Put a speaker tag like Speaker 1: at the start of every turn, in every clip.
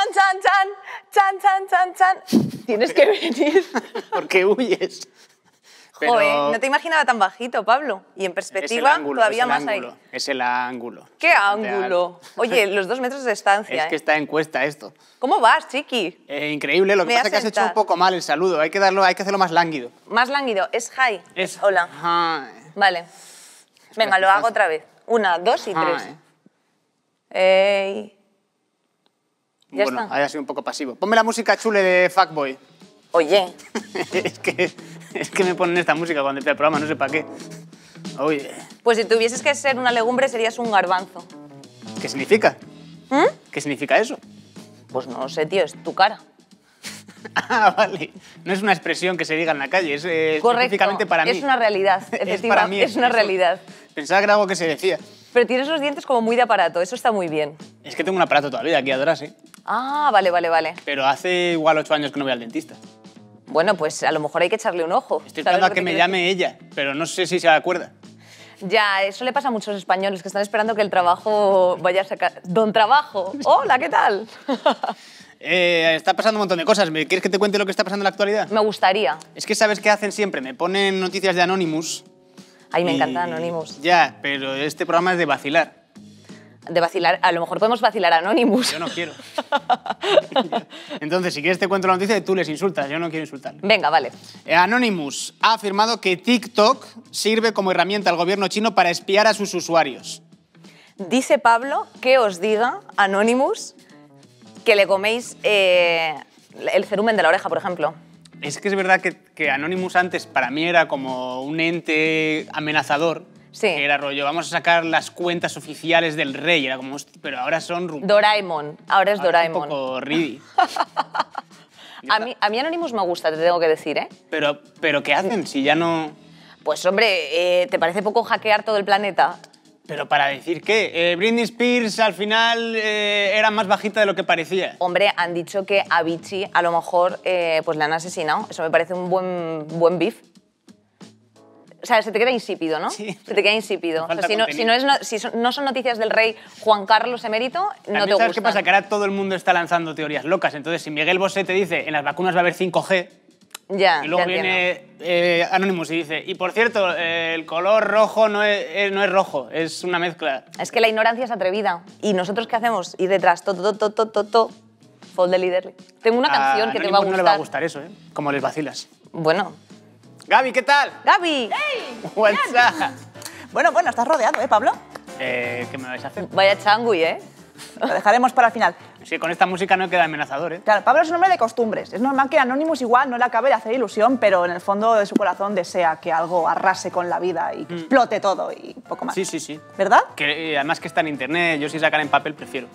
Speaker 1: chan, chan, chan, chan, chan, chan. Tienes que venir.
Speaker 2: ¿Por qué huyes? Pero
Speaker 1: Joder, no te imaginaba tan bajito, Pablo. Y en perspectiva, todavía más ahí.
Speaker 2: Es el ángulo.
Speaker 1: ¿Qué ángulo? Oye, los 2 metros de estancia.
Speaker 2: Es que está en cuesta esto.
Speaker 1: ¿Cómo vas, chiqui?
Speaker 2: Increíble, lo que pasa es que has hecho un poco mal el saludo. Hay que hacerlo más lánguido.
Speaker 1: Más lánguido, es hi.
Speaker 2: Es
Speaker 1: hola.
Speaker 2: Hi.
Speaker 1: Vale. Venga, lo hago otra vez. 1, 2 y 3. Ey. Ya
Speaker 2: bueno,
Speaker 1: está.
Speaker 2: haya sido un poco pasivo. Ponme la música chule de Fuckboy.
Speaker 1: Oye.
Speaker 2: es que me ponen esta música cuando empieza el programa, no sé para qué. Oye.
Speaker 1: Pues si tuvieses que ser una legumbre, serías un garbanzo.
Speaker 2: ¿Qué significa? ¿Qué significa eso?
Speaker 1: Pues no lo sé, tío, es tu cara.
Speaker 2: Ah, vale. No es una expresión que se diga en la calle, es específicamente para mí.
Speaker 1: Es una realidad, efectivamente. Es una realidad.
Speaker 2: Pensaba que era algo que se decía.
Speaker 1: Pero tienes los dientes como muy de aparato, eso está muy bien.
Speaker 2: Es que tengo un aparato todavía aquí atrás, ¿eh?
Speaker 1: Ah, vale, vale, vale.
Speaker 2: Pero hace igual 8 años que no voy al dentista.
Speaker 1: Bueno, pues a lo mejor hay que echarle un ojo.
Speaker 2: Estoy esperando a que me llame ella, pero no sé si se acuerda.
Speaker 1: Ya, eso le pasa a muchos españoles que están esperando que el trabajo vaya a sacar... ¡Don Trabajo! ¡Hola, qué tal!
Speaker 2: Está pasando un montón de cosas. ¿Quieres que te cuente lo que está pasando en la actualidad?
Speaker 1: Me gustaría.
Speaker 2: Es que ¿sabes qué hacen siempre? Me ponen noticias de Anonymous.
Speaker 1: Ay, me encanta Anonymous.
Speaker 2: Ya, pero este programa es de vacilar.
Speaker 1: De vacilar, a lo mejor podemos vacilar a Anonymous.
Speaker 2: Yo no quiero. Entonces, si quieres te cuento la noticia y tú les insultas. Yo no quiero insultarle.
Speaker 1: Venga, vale.
Speaker 2: Anonymous ha afirmado que TikTok sirve como herramienta al gobierno chino para espiar a sus usuarios.
Speaker 1: Dice Pablo que os diga, Anonymous, que le coméis el cerumen de la oreja, por ejemplo.
Speaker 2: Es que es verdad que Anonymous antes para mí era como un ente amenazador.
Speaker 1: Sí.
Speaker 2: Que era rollo, vamos a sacar las cuentas oficiales del rey. Era como, pero ahora son...
Speaker 1: Doraemon, ahora es Doraemon.
Speaker 2: Un poco ridi.
Speaker 1: a mí Anonymous me gusta, te tengo que decir, ¿eh?
Speaker 2: Pero ¿qué hacen si ya no...?
Speaker 1: Pues hombre, ¿te parece poco hackear todo el planeta?
Speaker 2: ¿Pero para decir qué? Britney Spears al final era más bajita de lo que parecía.
Speaker 1: Hombre, han dicho que a Avicii a lo mejor pues le han asesinado. Eso me parece un buen beef. O sea, se te queda insípido, ¿no?
Speaker 2: Sí.
Speaker 1: Se te queda insípido. O sea, si no son noticias del rey Juan Carlos emérito, no te
Speaker 2: ¿Sabes
Speaker 1: gustan.
Speaker 2: qué pasa? Que ahora todo el mundo está lanzando teorías locas. Entonces, si Miguel Bosé te dice en las vacunas va a haber 5G,
Speaker 1: ya,
Speaker 2: y luego
Speaker 1: ya
Speaker 2: viene Anonymous y dice, y por cierto, el color rojo no es rojo, es una mezcla.
Speaker 1: Es que la ignorancia es atrevida. ¿Y nosotros qué hacemos? Ir detrás, fold the leader. Tengo una canción que te va a
Speaker 2: Anonymous
Speaker 1: gustar.
Speaker 2: no le va a gustar eso, ¿eh? Como les vacilas.
Speaker 1: Bueno.
Speaker 2: Gaby, ¿qué tal?
Speaker 1: ¡Gaby!
Speaker 3: ¡Hey!
Speaker 2: What's up?
Speaker 3: Bueno, estás rodeado, ¿eh, Pablo?
Speaker 2: ¿Qué me vais a hacer?
Speaker 1: Vaya changui, ¿eh?
Speaker 3: Lo dejaremos para el final.
Speaker 2: Sí, con esta música no queda amenazador, ¿eh?
Speaker 3: Claro, Pablo es un hombre de costumbres. Es normal que Anonymous igual no le acabe de hacer ilusión, pero en el fondo de su corazón desea que algo arrase con la vida y que explote todo y poco más.
Speaker 2: Sí, sí, sí.
Speaker 3: ¿Verdad?
Speaker 2: Que, además que está en internet, yo si sacar en papel prefiero.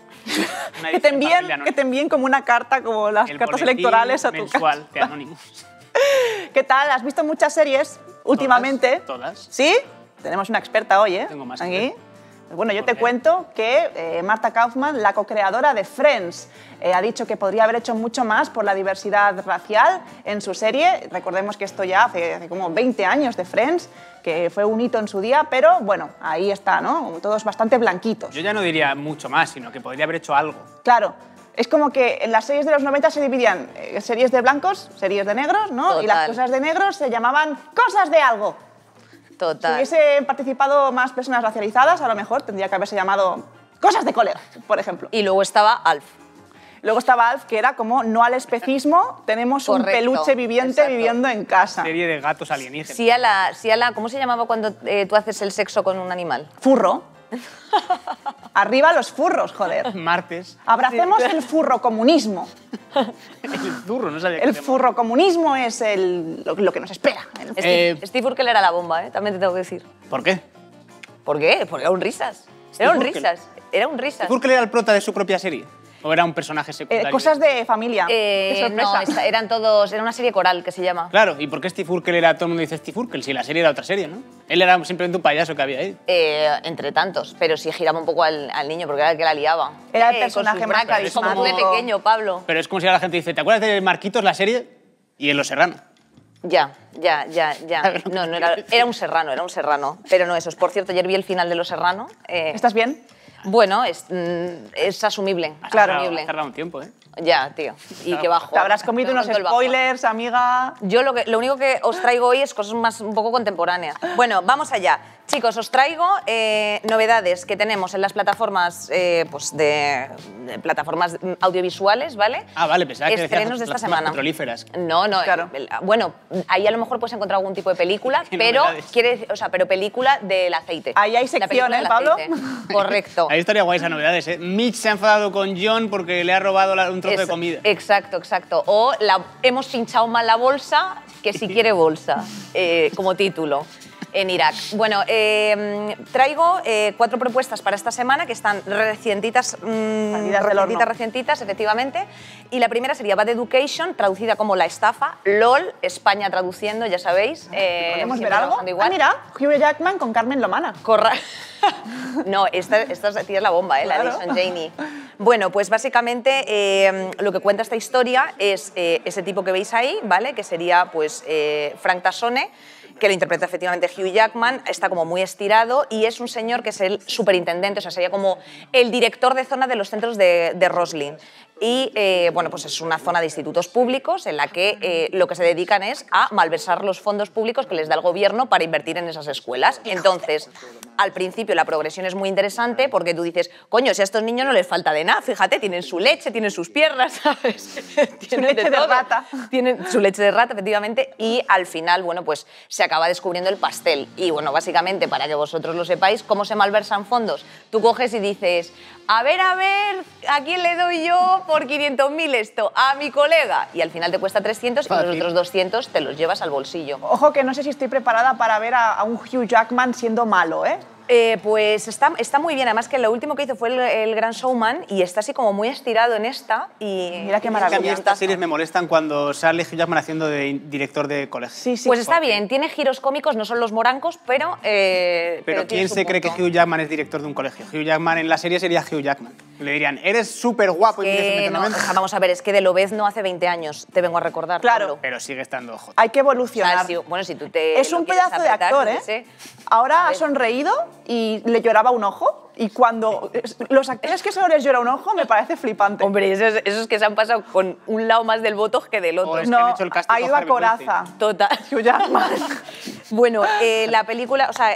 Speaker 3: Que te envíen como una carta, como las cartas electorales a tu
Speaker 2: mensual
Speaker 3: casa.
Speaker 2: de Anonymous.
Speaker 3: ¿Qué tal? ¿Has visto muchas series últimamente?
Speaker 2: Todas.
Speaker 3: ¿Sí? Tenemos una experta hoy, ¿eh?
Speaker 2: Tengo más que
Speaker 3: aquí.
Speaker 2: ver.
Speaker 3: Pues bueno, yo
Speaker 2: ¿Por
Speaker 3: te
Speaker 2: qué?
Speaker 3: cuento que Marta Kaufman, la co-creadora de Friends, ha dicho que podría haber hecho mucho más por la diversidad racial en su serie. Recordemos que esto ya hace como 20 años de Friends, que fue un hito en su día, pero bueno, ahí está, ¿no? Todos bastante blanquitos.
Speaker 2: Yo ya no diría mucho más, sino que podría haber hecho algo.
Speaker 3: Claro. Es como que en las series de los 90 se dividían series de blancos, series de negros, ¿no?
Speaker 1: Total.
Speaker 3: Y las cosas de negros se llamaban cosas de algo. Si
Speaker 1: Total.
Speaker 3: hubiesen participado más personas racializadas, a lo mejor tendría que haberse llamado cosas de colega, por ejemplo.
Speaker 1: Y luego estaba Alf.
Speaker 3: Luego estaba Alf, que era como no al especismo, tenemos un
Speaker 1: Correcto,
Speaker 3: peluche viviente
Speaker 1: exacto.
Speaker 3: viviendo en casa.
Speaker 2: Serie de gatos alienígenas.
Speaker 1: Sí a la... ¿Cómo se llamaba cuando tú haces el sexo con un animal?
Speaker 3: Furro. Arriba los furros, joder.
Speaker 2: Martes.
Speaker 3: Abracemos el furrocomunismo.
Speaker 2: El zurro, no sabía que
Speaker 3: El
Speaker 2: se llamaba.
Speaker 3: furrocomunismo es lo que nos espera.
Speaker 1: Steve Urkel era la bomba, ¿eh? También te tengo que decir.
Speaker 2: ¿Por qué?
Speaker 1: ¿Por qué? Porque era un risas.
Speaker 2: Steve
Speaker 1: Era un
Speaker 2: Urkel.
Speaker 1: risas. Era un risas.
Speaker 2: ¿Urkel era el prota de su propia serie? ¿O era un personaje secundario?
Speaker 3: Cosas de familia. Qué sorpresa.
Speaker 1: No, eran todos... Era una serie coral que se llama.
Speaker 2: Claro, ¿y por qué Steve Urkel era... Todo el mundo dice Steve Urkel, si la serie era otra serie, ¿no? Él era simplemente un payaso que había ahí.
Speaker 1: Entre tantos, pero sí giraba un poco al niño porque era el que la liaba.
Speaker 3: Era el
Speaker 1: Con
Speaker 3: personaje
Speaker 1: sus
Speaker 3: más
Speaker 1: bracas, como tú de
Speaker 3: carismático.
Speaker 1: pequeño, Pablo.
Speaker 2: Pero es como si ahora la gente dice, ¿te acuerdas de Marquitos, la serie? Y en Los Serrano.
Speaker 1: Ya. No era un serrano, era un serrano. Pero no esos. Por cierto, ayer vi el final de Los Serrano.
Speaker 3: ¿Estás bien?
Speaker 1: Bueno, es asumible.
Speaker 3: Claro.
Speaker 1: asumible.
Speaker 2: Ha tardado un tiempo, ¿eh?
Speaker 1: Ya, tío. Y que bajo.
Speaker 3: Te habrás comido unos spoilers, amiga.
Speaker 1: Yo lo único que os traigo hoy es cosas más un poco contemporáneas. Bueno, vamos allá. Chicos, os traigo novedades que tenemos en las plataformas, pues de plataformas audiovisuales, ¿vale?
Speaker 2: Ah, vale, pensaba que decías
Speaker 1: estrenos de esta
Speaker 2: plataformas
Speaker 1: semana.
Speaker 2: petrolíferas.
Speaker 1: No, no.
Speaker 3: Claro.
Speaker 1: Bueno, ahí a lo mejor puedes encontrar algún tipo de película,
Speaker 2: Qué
Speaker 1: pero
Speaker 2: novedades.
Speaker 1: pero película del aceite.
Speaker 3: Ahí hay
Speaker 1: La
Speaker 3: sección,
Speaker 1: película
Speaker 3: ¿eh,
Speaker 1: del
Speaker 3: Pablo?
Speaker 1: aceite. Correcto.
Speaker 2: Ahí estaría guay esas novedades, ¿eh? Mitch se ha enfadado con John porque le ha robado un trozo de comida.
Speaker 1: Exacto, exacto. O hemos pinchado mal la bolsa, que si quiere bolsa, como título. En Irak. Bueno, traigo 4 propuestas para esta semana que están recientitas, recientitas, efectivamente. Y la primera sería Bad Education, traducida como La estafa. LOL, España traduciendo, ya sabéis.
Speaker 3: ¿Podemos
Speaker 1: siempre
Speaker 3: ver algo?
Speaker 1: trabajando igual.
Speaker 3: Ah, mira, Hugh Jackman con Carmen Lomana.
Speaker 1: No, esta tía es la bomba, la de
Speaker 3: Claro.
Speaker 1: Son Janey. Bueno, pues básicamente lo que cuenta esta historia es ese tipo que veis ahí, ¿vale? Que sería pues Frank Tassone, que lo interpreta efectivamente Hugh Jackman, está como muy estirado y es un señor que es el superintendente, o sea, sería como el director de zona de los centros de Roslin. Y bueno, pues es una zona de institutos públicos en la que lo que se dedican es a malversar los fondos públicos que les da el gobierno para invertir en esas escuelas. Entonces, al principio la progresión es muy interesante porque tú dices, coño, si a estos niños no les falta de nada, fíjate, tienen su leche, tienen sus piernas, ¿sabes? Tienen
Speaker 3: leche de
Speaker 1: todo.
Speaker 3: rata.
Speaker 1: Tienen su leche de rata, efectivamente, y al final, bueno, pues se acaba descubriendo el pastel. Y bueno, básicamente, para que vosotros lo sepáis, ¿cómo se malversan fondos? Tú coges y dices, a ver, ¿a quién le doy yo por 500.000 esto? A mi colega. Y al final te cuesta 300 y los otros 200 te los llevas al bolsillo.
Speaker 3: Ojo que no sé si estoy preparada para ver a un Hugh Jackman siendo malo, ¿eh?
Speaker 1: Pues está muy bien, además que lo último que hizo fue el Gran Showman y está así como muy estirado en esta. Y
Speaker 3: Mira qué
Speaker 2: A
Speaker 3: maravilla.
Speaker 2: mí estas series me molestan cuando sale Hugh Jackman haciendo de director de colegio.
Speaker 3: Sí, sí.
Speaker 1: Pues está bien, tiene giros cómicos, no son los morancos, pero
Speaker 2: Pero
Speaker 1: tiene
Speaker 2: ¿quién
Speaker 1: su
Speaker 2: se cree que
Speaker 1: punto.
Speaker 2: Hugh Jackman es director de un colegio? Hugh Jackman en la serie sería Hugh Jackman. Le dirían, eres súper guapo y mides un metro
Speaker 1: No, o
Speaker 2: 90.
Speaker 1: sea, vamos a ver, es que de Lobez no hace 20 años, te vengo a recordar.
Speaker 3: Claro.
Speaker 1: Pablo.
Speaker 2: Pero sigue estando hot.
Speaker 3: Hay que
Speaker 1: O sea,
Speaker 3: evolucionar.
Speaker 1: bueno, si tú te
Speaker 3: Es
Speaker 1: lo
Speaker 3: un
Speaker 1: quieres
Speaker 3: pedazo de
Speaker 1: apretar,
Speaker 3: actor,
Speaker 1: yo
Speaker 3: ¿eh?
Speaker 1: qué sé.
Speaker 3: Ahora
Speaker 1: A
Speaker 3: ha
Speaker 1: ver.
Speaker 3: sonreído y le lloraba un ojo. Y cuando los actores que solo les llora un ojo me parece flipante.
Speaker 1: Hombre, esos que se han pasado con un lado más del botox que del otro.
Speaker 2: O es que han hecho el casting
Speaker 3: ha
Speaker 2: con
Speaker 3: ido a
Speaker 2: Harvey
Speaker 3: coraza.
Speaker 1: Total.
Speaker 3: Hugh Jackman.
Speaker 1: Bueno, la película, o sea,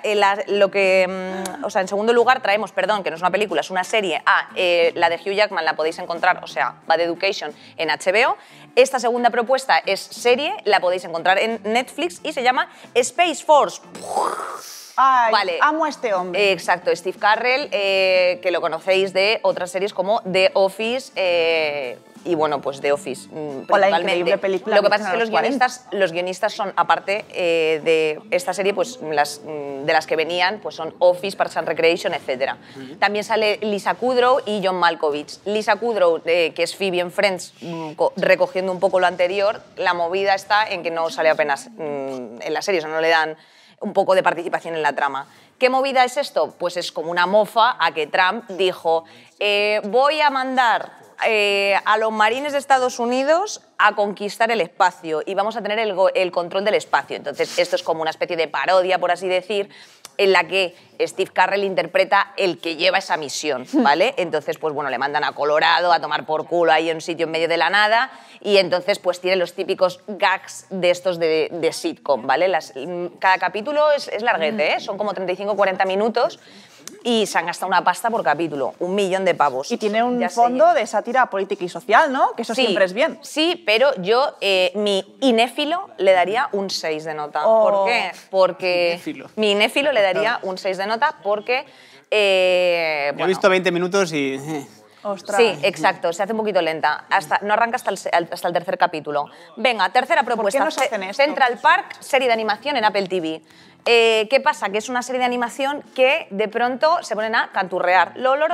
Speaker 1: en segundo lugar traemos, perdón, que no es una película, es una serie. La de Hugh Jackman la podéis encontrar, o sea, Bad Education en HBO. Esta segunda propuesta es serie, la podéis encontrar en Netflix y se llama Space Force.
Speaker 3: Ay,
Speaker 1: Vale.
Speaker 3: amo a este hombre.
Speaker 1: Exacto, Steve Carell, que lo conocéis de otras series como The Office y bueno, pues The Office
Speaker 3: O la
Speaker 1: principalmente.
Speaker 3: increíble película
Speaker 1: Lo que pasa es que
Speaker 3: Virgen a
Speaker 1: los guionistas son, aparte de esta serie, pues de las que venían, pues son Office, Parks and Recreation, etc. También sale Lisa Kudrow y John Malkovich. Lisa Kudrow, que es Phoebe en Friends, recogiendo un poco lo anterior, la movida está en que no sale apenas en la serie, o sea, no le dan un poco de participación en la trama. ¿Qué movida es esto? Pues es como una mofa a que Trump dijo voy a mandar a los marines de Estados Unidos a conquistar el espacio y vamos a tener el control del espacio. Entonces, esto es como una especie de parodia, por así decir, en la que Steve Carell interpreta el que lleva esa misión, ¿vale? Entonces, pues bueno, le mandan a Colorado a tomar por culo ahí en un sitio en medio de la nada y entonces pues tiene los típicos gags de estos de sitcom, ¿vale? Cada capítulo es larguete, ¿eh? Son como 35-40 minutos y se han gastado una pasta por capítulo, 1 millón de pavos.
Speaker 3: Y tiene un
Speaker 1: Ya sé.
Speaker 3: fondo de sátira política y social, ¿no? Que eso
Speaker 1: Sí,
Speaker 3: siempre es bien.
Speaker 1: Sí, pero yo, mi inéfilo, le daría un 6 de nota.
Speaker 3: Oh.
Speaker 1: ¿Por qué? Porque
Speaker 2: Inéfilo.
Speaker 1: mi inéfilo le daría un 6 de nota porque...
Speaker 2: Yo he
Speaker 1: bueno,
Speaker 2: visto 20 minutos y...
Speaker 3: Ostras.
Speaker 1: Sí, exacto, se hace un poquito lenta. No arranca hasta el tercer capítulo. Venga, tercera propuesta.
Speaker 3: nos hacen esto?
Speaker 1: Central Park, serie de animación en Apple TV. ¿Qué pasa? Que es una serie de animación que de pronto se ponen a canturrear.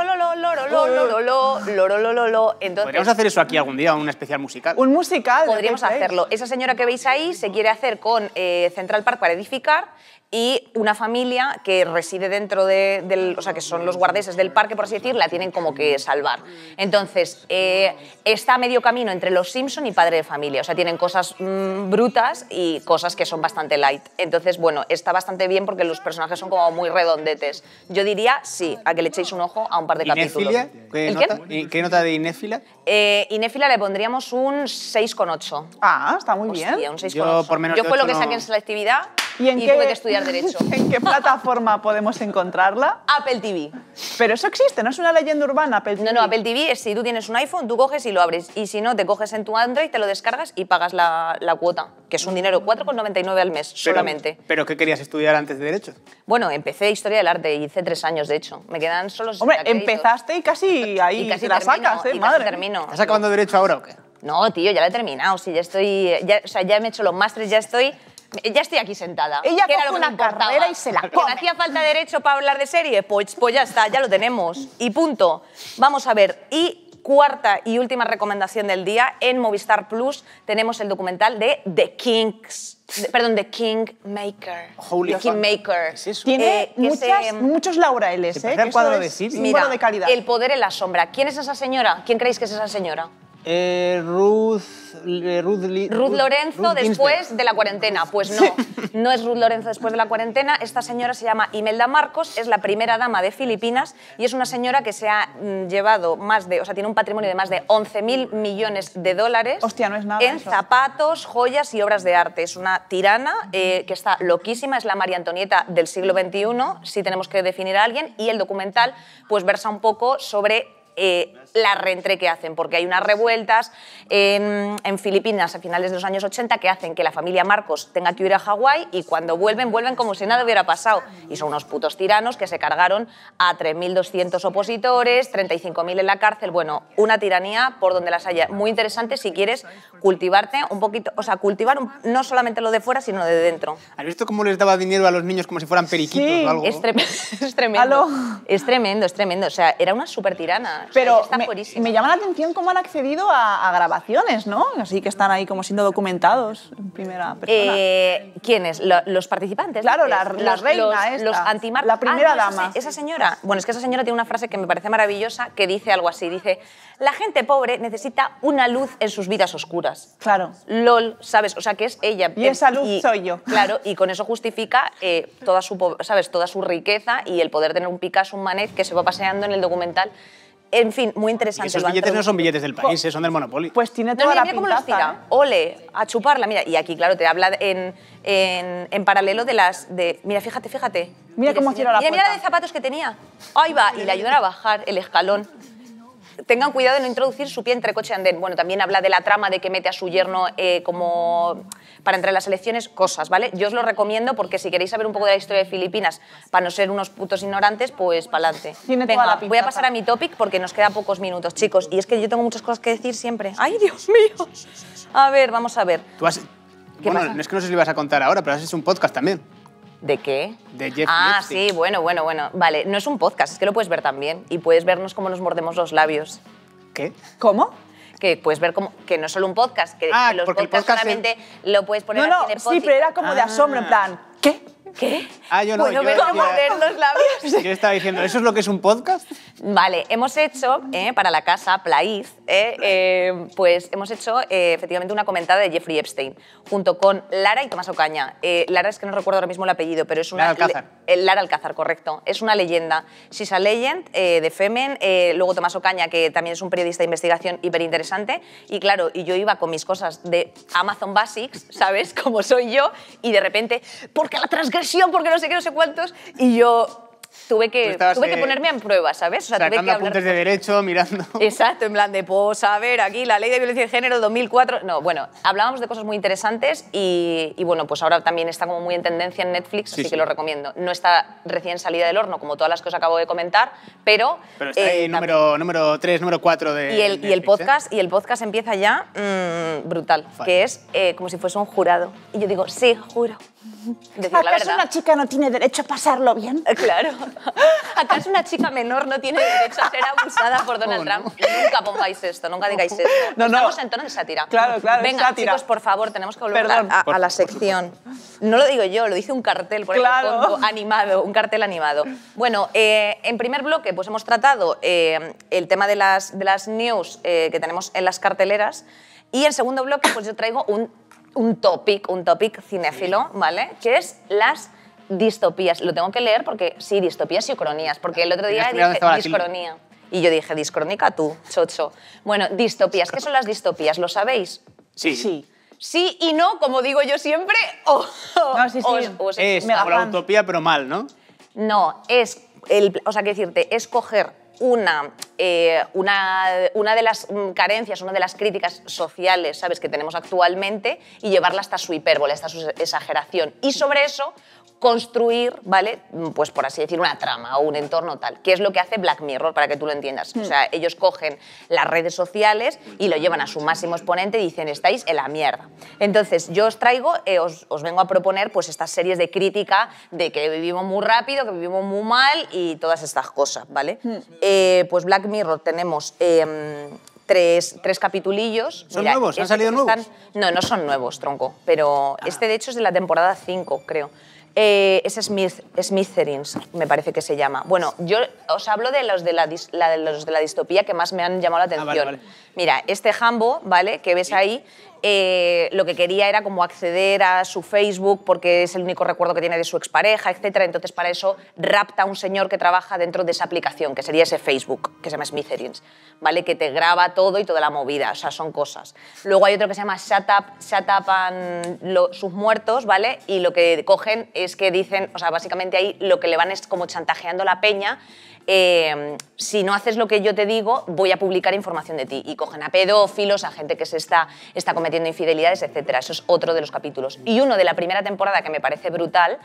Speaker 1: Entonces,
Speaker 2: Podríamos hacer eso aquí algún día, un especial musical.
Speaker 3: Un musical. de
Speaker 1: podríamos
Speaker 3: Play.
Speaker 1: hacerlo. Esa señora que veis ahí se quiere hacer con Central Park para edificar y una familia que reside dentro o sea, que son los guardeses del parque, por así decir, la tienen como que salvar. Entonces, está a medio camino entre Los Simpson y Padre de Familia. O sea, tienen cosas brutas y cosas que son bastante light. Entonces, bueno, está bastante bien porque los personajes son como muy redondetes. Yo diría, sí, a que le echéis un ojo a un par de capítulos.
Speaker 2: ¿Qué nota de Inéfila?
Speaker 1: Inéfila le pondríamos un 6,8.
Speaker 3: Ah, está muy bien.
Speaker 1: Hostia, un 6,8.
Speaker 2: por menos
Speaker 1: Yo
Speaker 2: de
Speaker 1: fue lo
Speaker 2: 8
Speaker 1: que saqué
Speaker 2: no.
Speaker 1: en selectividad
Speaker 3: ¿Y en
Speaker 1: tuve que estudiar Derecho.
Speaker 3: ¿En qué plataforma podemos encontrarla?
Speaker 1: Apple TV.
Speaker 3: Pero eso existe, no es una leyenda urbana, Apple TV.
Speaker 1: No, Apple TV es si tú tienes un iPhone, tú coges y lo abres. Y si no, te coges en tu Android, te lo descargas y pagas la cuota, que es un dinero, 4,99 al mes solamente.
Speaker 2: ¿Pero qué querías estudiar antes de Derecho?
Speaker 1: Bueno, empecé Historia del Arte y hice 3 años, de hecho. Me quedan solo 60
Speaker 3: Hombre,
Speaker 1: créditos.
Speaker 3: empezaste y casi ahí
Speaker 1: Y casi
Speaker 3: la
Speaker 1: termino,
Speaker 3: sacas,
Speaker 1: y casi
Speaker 3: madre.
Speaker 1: termino.
Speaker 2: ¿Estás acabando Derecho ahora o qué?
Speaker 1: No, tío, ya lo he terminado. Sí, ya estoy... o sea, ya me he hecho los másteres, ya estoy aquí sentada.
Speaker 3: Ella
Speaker 1: ¿Qué era
Speaker 3: coge
Speaker 1: lo que me
Speaker 3: una
Speaker 1: importaba?
Speaker 3: carrera y se la
Speaker 1: ¿Que
Speaker 3: come.
Speaker 1: me hacía falta Derecho para hablar de serie? Pues ya está, ya lo tenemos. Y punto. Vamos a ver. Y cuarta y última recomendación del día, en Movistar Plus tenemos el documental de The Kingmaker.
Speaker 2: Holy
Speaker 1: The
Speaker 2: fuck.
Speaker 1: Kingmaker.
Speaker 2: ¿Qué es eso?
Speaker 3: Tiene
Speaker 1: que
Speaker 3: muchos laureles,
Speaker 2: Se parece al
Speaker 3: que
Speaker 2: cuadro
Speaker 3: eso
Speaker 2: de
Speaker 3: es
Speaker 2: Siri.
Speaker 3: símbolo de calidad.
Speaker 1: El poder en la sombra. ¿Quién es esa señora? ¿Quién creéis que es esa señora?
Speaker 2: Ruth
Speaker 1: Lorenzo después de la cuarentena. Pues no, no es Ruth Lorenzo después de la cuarentena. Esta señora se llama Imelda Marcos, es la primera dama de Filipinas y es una señora que se ha llevado tiene un patrimonio de más de 11.000 millones de dólares.
Speaker 3: Hostia, no es nada
Speaker 1: en
Speaker 3: eso.
Speaker 1: zapatos, joyas y obras de arte. Es una tirana que está loquísima, es la María Antonieta del siglo XXI, si tenemos que definir a alguien, y el documental pues versa un poco sobre la reentré que hacen, porque hay unas revueltas en Filipinas a finales de los años 80 que hacen que la familia Marcos tenga que ir a Hawái y cuando vuelven como si nada hubiera pasado. Y son unos putos tiranos que se cargaron a 3.200 opositores, 35.000 en la cárcel. Bueno, una tiranía por donde las haya. Muy interesante si quieres cultivarte un poquito, o sea, cultivar no solamente lo de fuera, sino de dentro.
Speaker 2: ¿Has visto cómo les daba dinero a los niños como si fueran periquitos
Speaker 3: Sí,
Speaker 2: o algo?
Speaker 1: Es tremendo.
Speaker 3: Aló.
Speaker 1: Es tremendo, es tremendo. O sea, era una súper tirana. O sea,
Speaker 3: Pero
Speaker 1: está fuerísima.
Speaker 3: me llama la atención cómo han accedido a grabaciones, ¿no? Así que están ahí como siendo documentados en primera persona.
Speaker 1: ¿Quiénes? ¿Los participantes?
Speaker 3: Claro, la
Speaker 1: Los-
Speaker 3: reina
Speaker 1: los,
Speaker 3: esta,
Speaker 1: los antimarcos.
Speaker 3: la primera
Speaker 1: no,
Speaker 3: dama.
Speaker 1: Esa señora. Bueno, es que esa señora tiene una frase que me parece maravillosa que dice algo así. Dice, la gente pobre necesita una luz en sus vidas oscuras.
Speaker 3: Claro.
Speaker 1: LOL, ¿sabes? O sea, que es ella.
Speaker 3: Y esa luz soy yo.
Speaker 1: Claro, y con eso justifica toda su riqueza y el poder tener un Picasso, un Manet que se va paseando en el documental. En fin, muy
Speaker 2: Y
Speaker 1: interesante.
Speaker 2: esos
Speaker 1: Lo han
Speaker 2: billetes no son
Speaker 1: traducido.
Speaker 2: billetes del país, son del Monopoly.
Speaker 3: Pues tiene
Speaker 1: No,
Speaker 3: toda
Speaker 1: mira,
Speaker 3: la
Speaker 1: mira cómo los
Speaker 3: pintaza,
Speaker 1: tira. Ole, a chuparla, mira. Y aquí, claro, te habla en paralelo de las... Mira, fíjate.
Speaker 3: Mira cómo cierra la
Speaker 1: Mira
Speaker 3: puerta.
Speaker 1: de zapatos que tenía. Ahí va, y le ayudan a bajar el escalón. Tengan cuidado de no introducir su pie entre coche y andén. Bueno, también habla de la trama de que mete a su yerno como para entrar en las elecciones, cosas, ¿vale? Yo os lo recomiendo porque si queréis saber un poco de la historia de Filipinas, para no ser unos putos ignorantes, pues pa'lante.
Speaker 3: Tiene toda la
Speaker 1: Venga, voy a
Speaker 3: pintaza.
Speaker 1: pasar a mi topic porque nos quedan pocos minutos, chicos. Y es que yo tengo muchas cosas que decir siempre. ¡Ay, Dios mío! A ver, vamos a ver.
Speaker 2: Tú has...
Speaker 1: ¿Qué
Speaker 2: Bueno,
Speaker 1: pasa?
Speaker 2: no es que no sé si lo ibas a contar ahora, pero has hecho un podcast también.
Speaker 1: ¿De qué?
Speaker 2: De Jeffrey
Speaker 1: Sí,
Speaker 2: Epstein.
Speaker 1: bueno. Vale, no es un podcast, es que lo puedes ver también. Y puedes vernos cómo nos mordemos los labios.
Speaker 2: ¿Qué?
Speaker 3: ¿Cómo?
Speaker 1: Que puedes ver como que no es solo un podcast, que los
Speaker 2: porque el
Speaker 1: podcasts
Speaker 2: podcast
Speaker 1: solamente lo puedes poner
Speaker 3: No,
Speaker 1: así de
Speaker 3: sí,
Speaker 1: podcast.
Speaker 3: pero era como de asombro, en plan, ¿qué?
Speaker 1: ¿Qué?
Speaker 2: Yo no.
Speaker 1: ¿Puedo
Speaker 2: yo
Speaker 1: ver cómo
Speaker 2: decía-
Speaker 1: morder los labios?
Speaker 2: Yo estaba diciendo, ¿eso es lo que es un podcast?
Speaker 1: Vale, hemos hecho para la casa Plaiz, pues hemos hecho efectivamente una comentada de Jeffrey Epstein junto con Lara y Tomás Ocaña. Lara es que no recuerdo ahora mismo el apellido, pero es una...
Speaker 2: Lara Alcázar.
Speaker 1: Lara Alcázar, correcto. Es una leyenda. She's a legend de Femen, luego Tomás Ocaña, que también es un periodista de investigación hiperinteresante. Y claro, y yo iba con mis cosas de Amazon Basics, ¿sabes? Como soy yo, y de repente, porque la transgresión, porque no sé qué, no sé cuántos, y yo tuve
Speaker 2: Tú
Speaker 1: que
Speaker 2: estabas,
Speaker 1: ponerme en prueba, ¿sabes? O sea, tuve
Speaker 2: Sacando
Speaker 1: que hablar
Speaker 2: apuntes de derecho, mirando...
Speaker 1: Exacto, en plan de, pues a ver, aquí la ley de violencia de género 2004... No, bueno, hablábamos de cosas muy interesantes y bueno, pues ahora también está como muy en tendencia en Netflix,
Speaker 2: Sí,
Speaker 1: así
Speaker 2: sí.
Speaker 1: que lo recomiendo. No está recién salida del horno, como todas las que os acabo de comentar, pero...
Speaker 2: Pero está ahí número 3, número 4 de
Speaker 1: y el
Speaker 2: Netflix, ¿eh?
Speaker 1: podcast empieza ya brutal,
Speaker 2: Vale.
Speaker 1: que es como si fuese un jurado. Y yo digo, sí, juro. Decir la
Speaker 3: ¿Acaso
Speaker 1: verdad.
Speaker 3: una chica no tiene derecho a pasarlo bien?
Speaker 1: Claro. ¿Acaso una chica menor no tiene derecho a ser abusada por Donald Trump? Nunca pongáis esto, nunca digáis esto.
Speaker 3: No, no.
Speaker 1: Estamos en tono de sátira.
Speaker 3: Claro, claro,
Speaker 1: Venga,
Speaker 3: es sátira.
Speaker 1: chicos, por favor, tenemos que volver
Speaker 3: Perdón.
Speaker 1: a la sección. No lo digo yo, lo dice un cartel por
Speaker 3: Claro.
Speaker 1: el fondo, animado, un cartel animado. Bueno, en primer bloque pues hemos tratado el tema de las news que tenemos en las carteleras y en segundo bloque pues yo traigo un topic cinéfilo, ¿vale? Que es las distopías. Lo tengo que leer porque, sí, distopías y ucronías, porque el otro día
Speaker 2: Tenías que mirar dónde estaba la
Speaker 1: dije
Speaker 2: tilde.
Speaker 1: discronía. Y yo dije, discrónica tú, chocho. Bueno, distopías. ¿Qué son las distopías? ¿Lo sabéis?
Speaker 2: Sí.
Speaker 1: Sí y no, como digo yo siempre.
Speaker 3: No, sí, sí.
Speaker 2: Es
Speaker 3: Mega
Speaker 2: como la
Speaker 3: fan.
Speaker 2: utopía, pero mal, ¿no?
Speaker 1: No, es o sea, quiero decirte, es coger una de las carencias, una de las críticas sociales, ¿sabes?, que tenemos actualmente y llevarla hasta su hipérbole, hasta su exageración. Y sobre eso construir, ¿vale?, pues por así decir, una trama o un entorno tal, que es lo que hace Black Mirror, para que tú lo entiendas. O sea, ellos cogen las redes sociales y lo llevan a su máximo exponente y dicen, estáis en la mierda. Entonces, yo os traigo, os vengo a proponer pues estas series de crítica de que vivimos muy rápido, que vivimos muy mal y todas estas cosas, ¿vale? Pues Black Mirror tenemos... Tres capitulillos.
Speaker 2: ¿Son nuevos? ¿Han salido nuevos?
Speaker 1: No, no son nuevos, tronco, pero este de hecho es de la temporada 5, creo. Es Smithereens, me parece que se llama. Bueno, yo os hablo de los de la distopía que más me han llamado la atención.
Speaker 2: Vale.
Speaker 1: Mira, este Hambo, ¿vale?, que ves ahí, lo que quería era como acceder a su Facebook porque es el único recuerdo que tiene de su expareja, etc. Entonces, para eso rapta a un señor que trabaja dentro de esa aplicación, que sería ese Facebook, que se llama Smithereens, ¿vale?, que te graba todo y toda la movida, o sea, son cosas. Luego hay otro que se llama Shut Up and sus muertos, ¿vale?, y lo que cogen es que dicen, o sea, básicamente ahí lo que le van es como chantajeando a la peña. Si no haces lo que yo te digo, voy a publicar información de ti. Y cogen a pedófilos, a gente que se está cometiendo infidelidades, etc. Eso es otro de los capítulos. Y uno de la primera temporada que me parece brutal,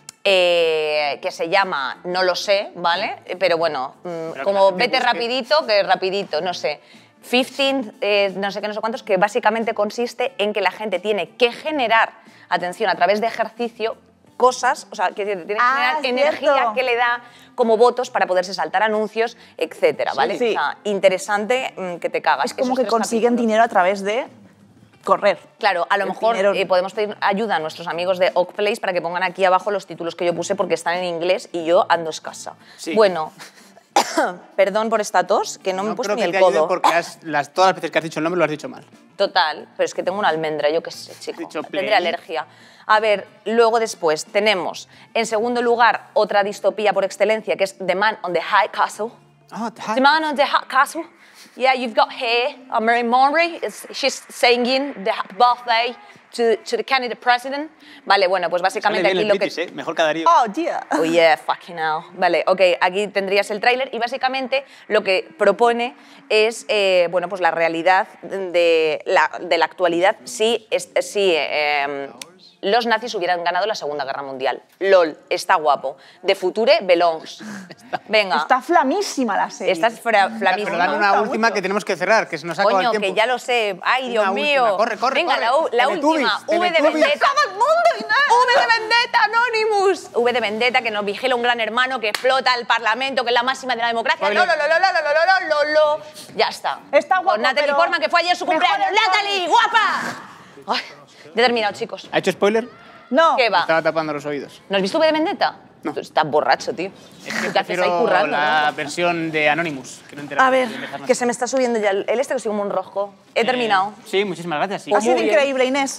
Speaker 1: que se llama No lo sé, ¿vale? Pero bueno, como vete rapidito, que rapidito, no sé. 15, no sé qué, no sé cuántos, que básicamente consiste en que la gente tiene que generar, atención, a través de ejercicio, cosas, o sea, que tiene que generar energía que le da como votos para poderse saltar anuncios, etcétera, ¿vale?
Speaker 3: Sí.
Speaker 1: O sea, interesante que te cagas.
Speaker 3: Es como
Speaker 1: Esos
Speaker 3: que
Speaker 1: 3
Speaker 3: consiguen
Speaker 1: capítulos.
Speaker 3: dinero a través de correr.
Speaker 1: Claro, a lo
Speaker 3: El
Speaker 1: mejor
Speaker 3: dinero.
Speaker 1: podemos pedir ayuda a nuestros amigos de Oak Place para que pongan aquí abajo los títulos que yo puse porque están en inglés y yo ando escasa.
Speaker 2: Sí.
Speaker 1: Bueno, perdón por esta tos, que no me he puesto
Speaker 2: creo
Speaker 1: ni
Speaker 2: que
Speaker 1: el
Speaker 2: te ayude
Speaker 1: codo.
Speaker 2: porque todas las veces que has dicho el nombre lo has dicho mal.
Speaker 1: Total, pero es que tengo una almendra, yo qué sé, chico.
Speaker 2: Dicho
Speaker 1: Tendré
Speaker 2: play.
Speaker 1: alergia. A ver, luego después tenemos, en segundo lugar, otra distopía por excelencia, que es The Man on the High Castle.
Speaker 2: Oh,
Speaker 1: The Man on the High Castle. Yeah, you've got here, Mary Monroe, she's singing the birthday to the candidate president. Vale, bueno, pues
Speaker 2: Sale
Speaker 1: básicamente
Speaker 2: bien
Speaker 1: aquí
Speaker 2: el
Speaker 1: lo que...
Speaker 2: British, ¿eh? Mejor cada día.
Speaker 3: Oh, dear.
Speaker 1: Oh yeah, fucking hell. Vale, ok, aquí tendrías el tráiler y básicamente lo que propone es, bueno, pues la realidad de la actualidad si los nazis hubieran ganado la Segunda Guerra Mundial. LOL, está guapo. De future belongs. Venga.
Speaker 3: Está flamísima la serie.
Speaker 1: Esta es flamísima.
Speaker 2: Pero dan una
Speaker 3: gusta
Speaker 2: última
Speaker 3: mucho.
Speaker 2: que tenemos que cerrar, que se nos ha acabado
Speaker 1: Coño,
Speaker 2: el tiempo.
Speaker 1: que ya lo sé. Ay, Dios
Speaker 2: Una
Speaker 1: mío.
Speaker 2: última. Corre, corre,
Speaker 1: Venga,
Speaker 2: corre.
Speaker 1: la
Speaker 2: Teletubbies,
Speaker 1: última. V de
Speaker 2: Teletubbies.
Speaker 1: Vendetta. V de Vendetta, Anonymous. V de Vendetta, que nos vigila un gran hermano que explota el Parlamento, que es la máxima de la democracia.
Speaker 2: Spoiler.
Speaker 1: Lo. Ya está.
Speaker 3: Está guapo,
Speaker 1: Con Natalie
Speaker 3: pero
Speaker 1: Portman, que fue ayer su
Speaker 3: mejor
Speaker 1: cumpleaños.
Speaker 3: el
Speaker 1: ¡Natalie, guapa! Ay, ya he terminado, chicos.
Speaker 2: ¿Ha hecho spoiler?
Speaker 3: No.
Speaker 1: ¿Qué va?
Speaker 2: Estaba tapando los oídos.
Speaker 1: ¿No has visto V de Vendetta?
Speaker 2: No.
Speaker 1: Tú estás borracho, tío.
Speaker 2: Es que
Speaker 1: ¿Tú qué haces ahí
Speaker 2: prefiero
Speaker 1: currando?
Speaker 2: la
Speaker 1: ¿no?
Speaker 2: versión de Anonymous. Que no he enterado
Speaker 1: A ver,
Speaker 2: de dejarnos.
Speaker 1: que se me está subiendo ya el este, que estoy como un rojo. He terminado.
Speaker 2: Sí, muchísimas gracias. Sí.
Speaker 3: Ha sido
Speaker 1: muy bien.
Speaker 3: increíble, Inés.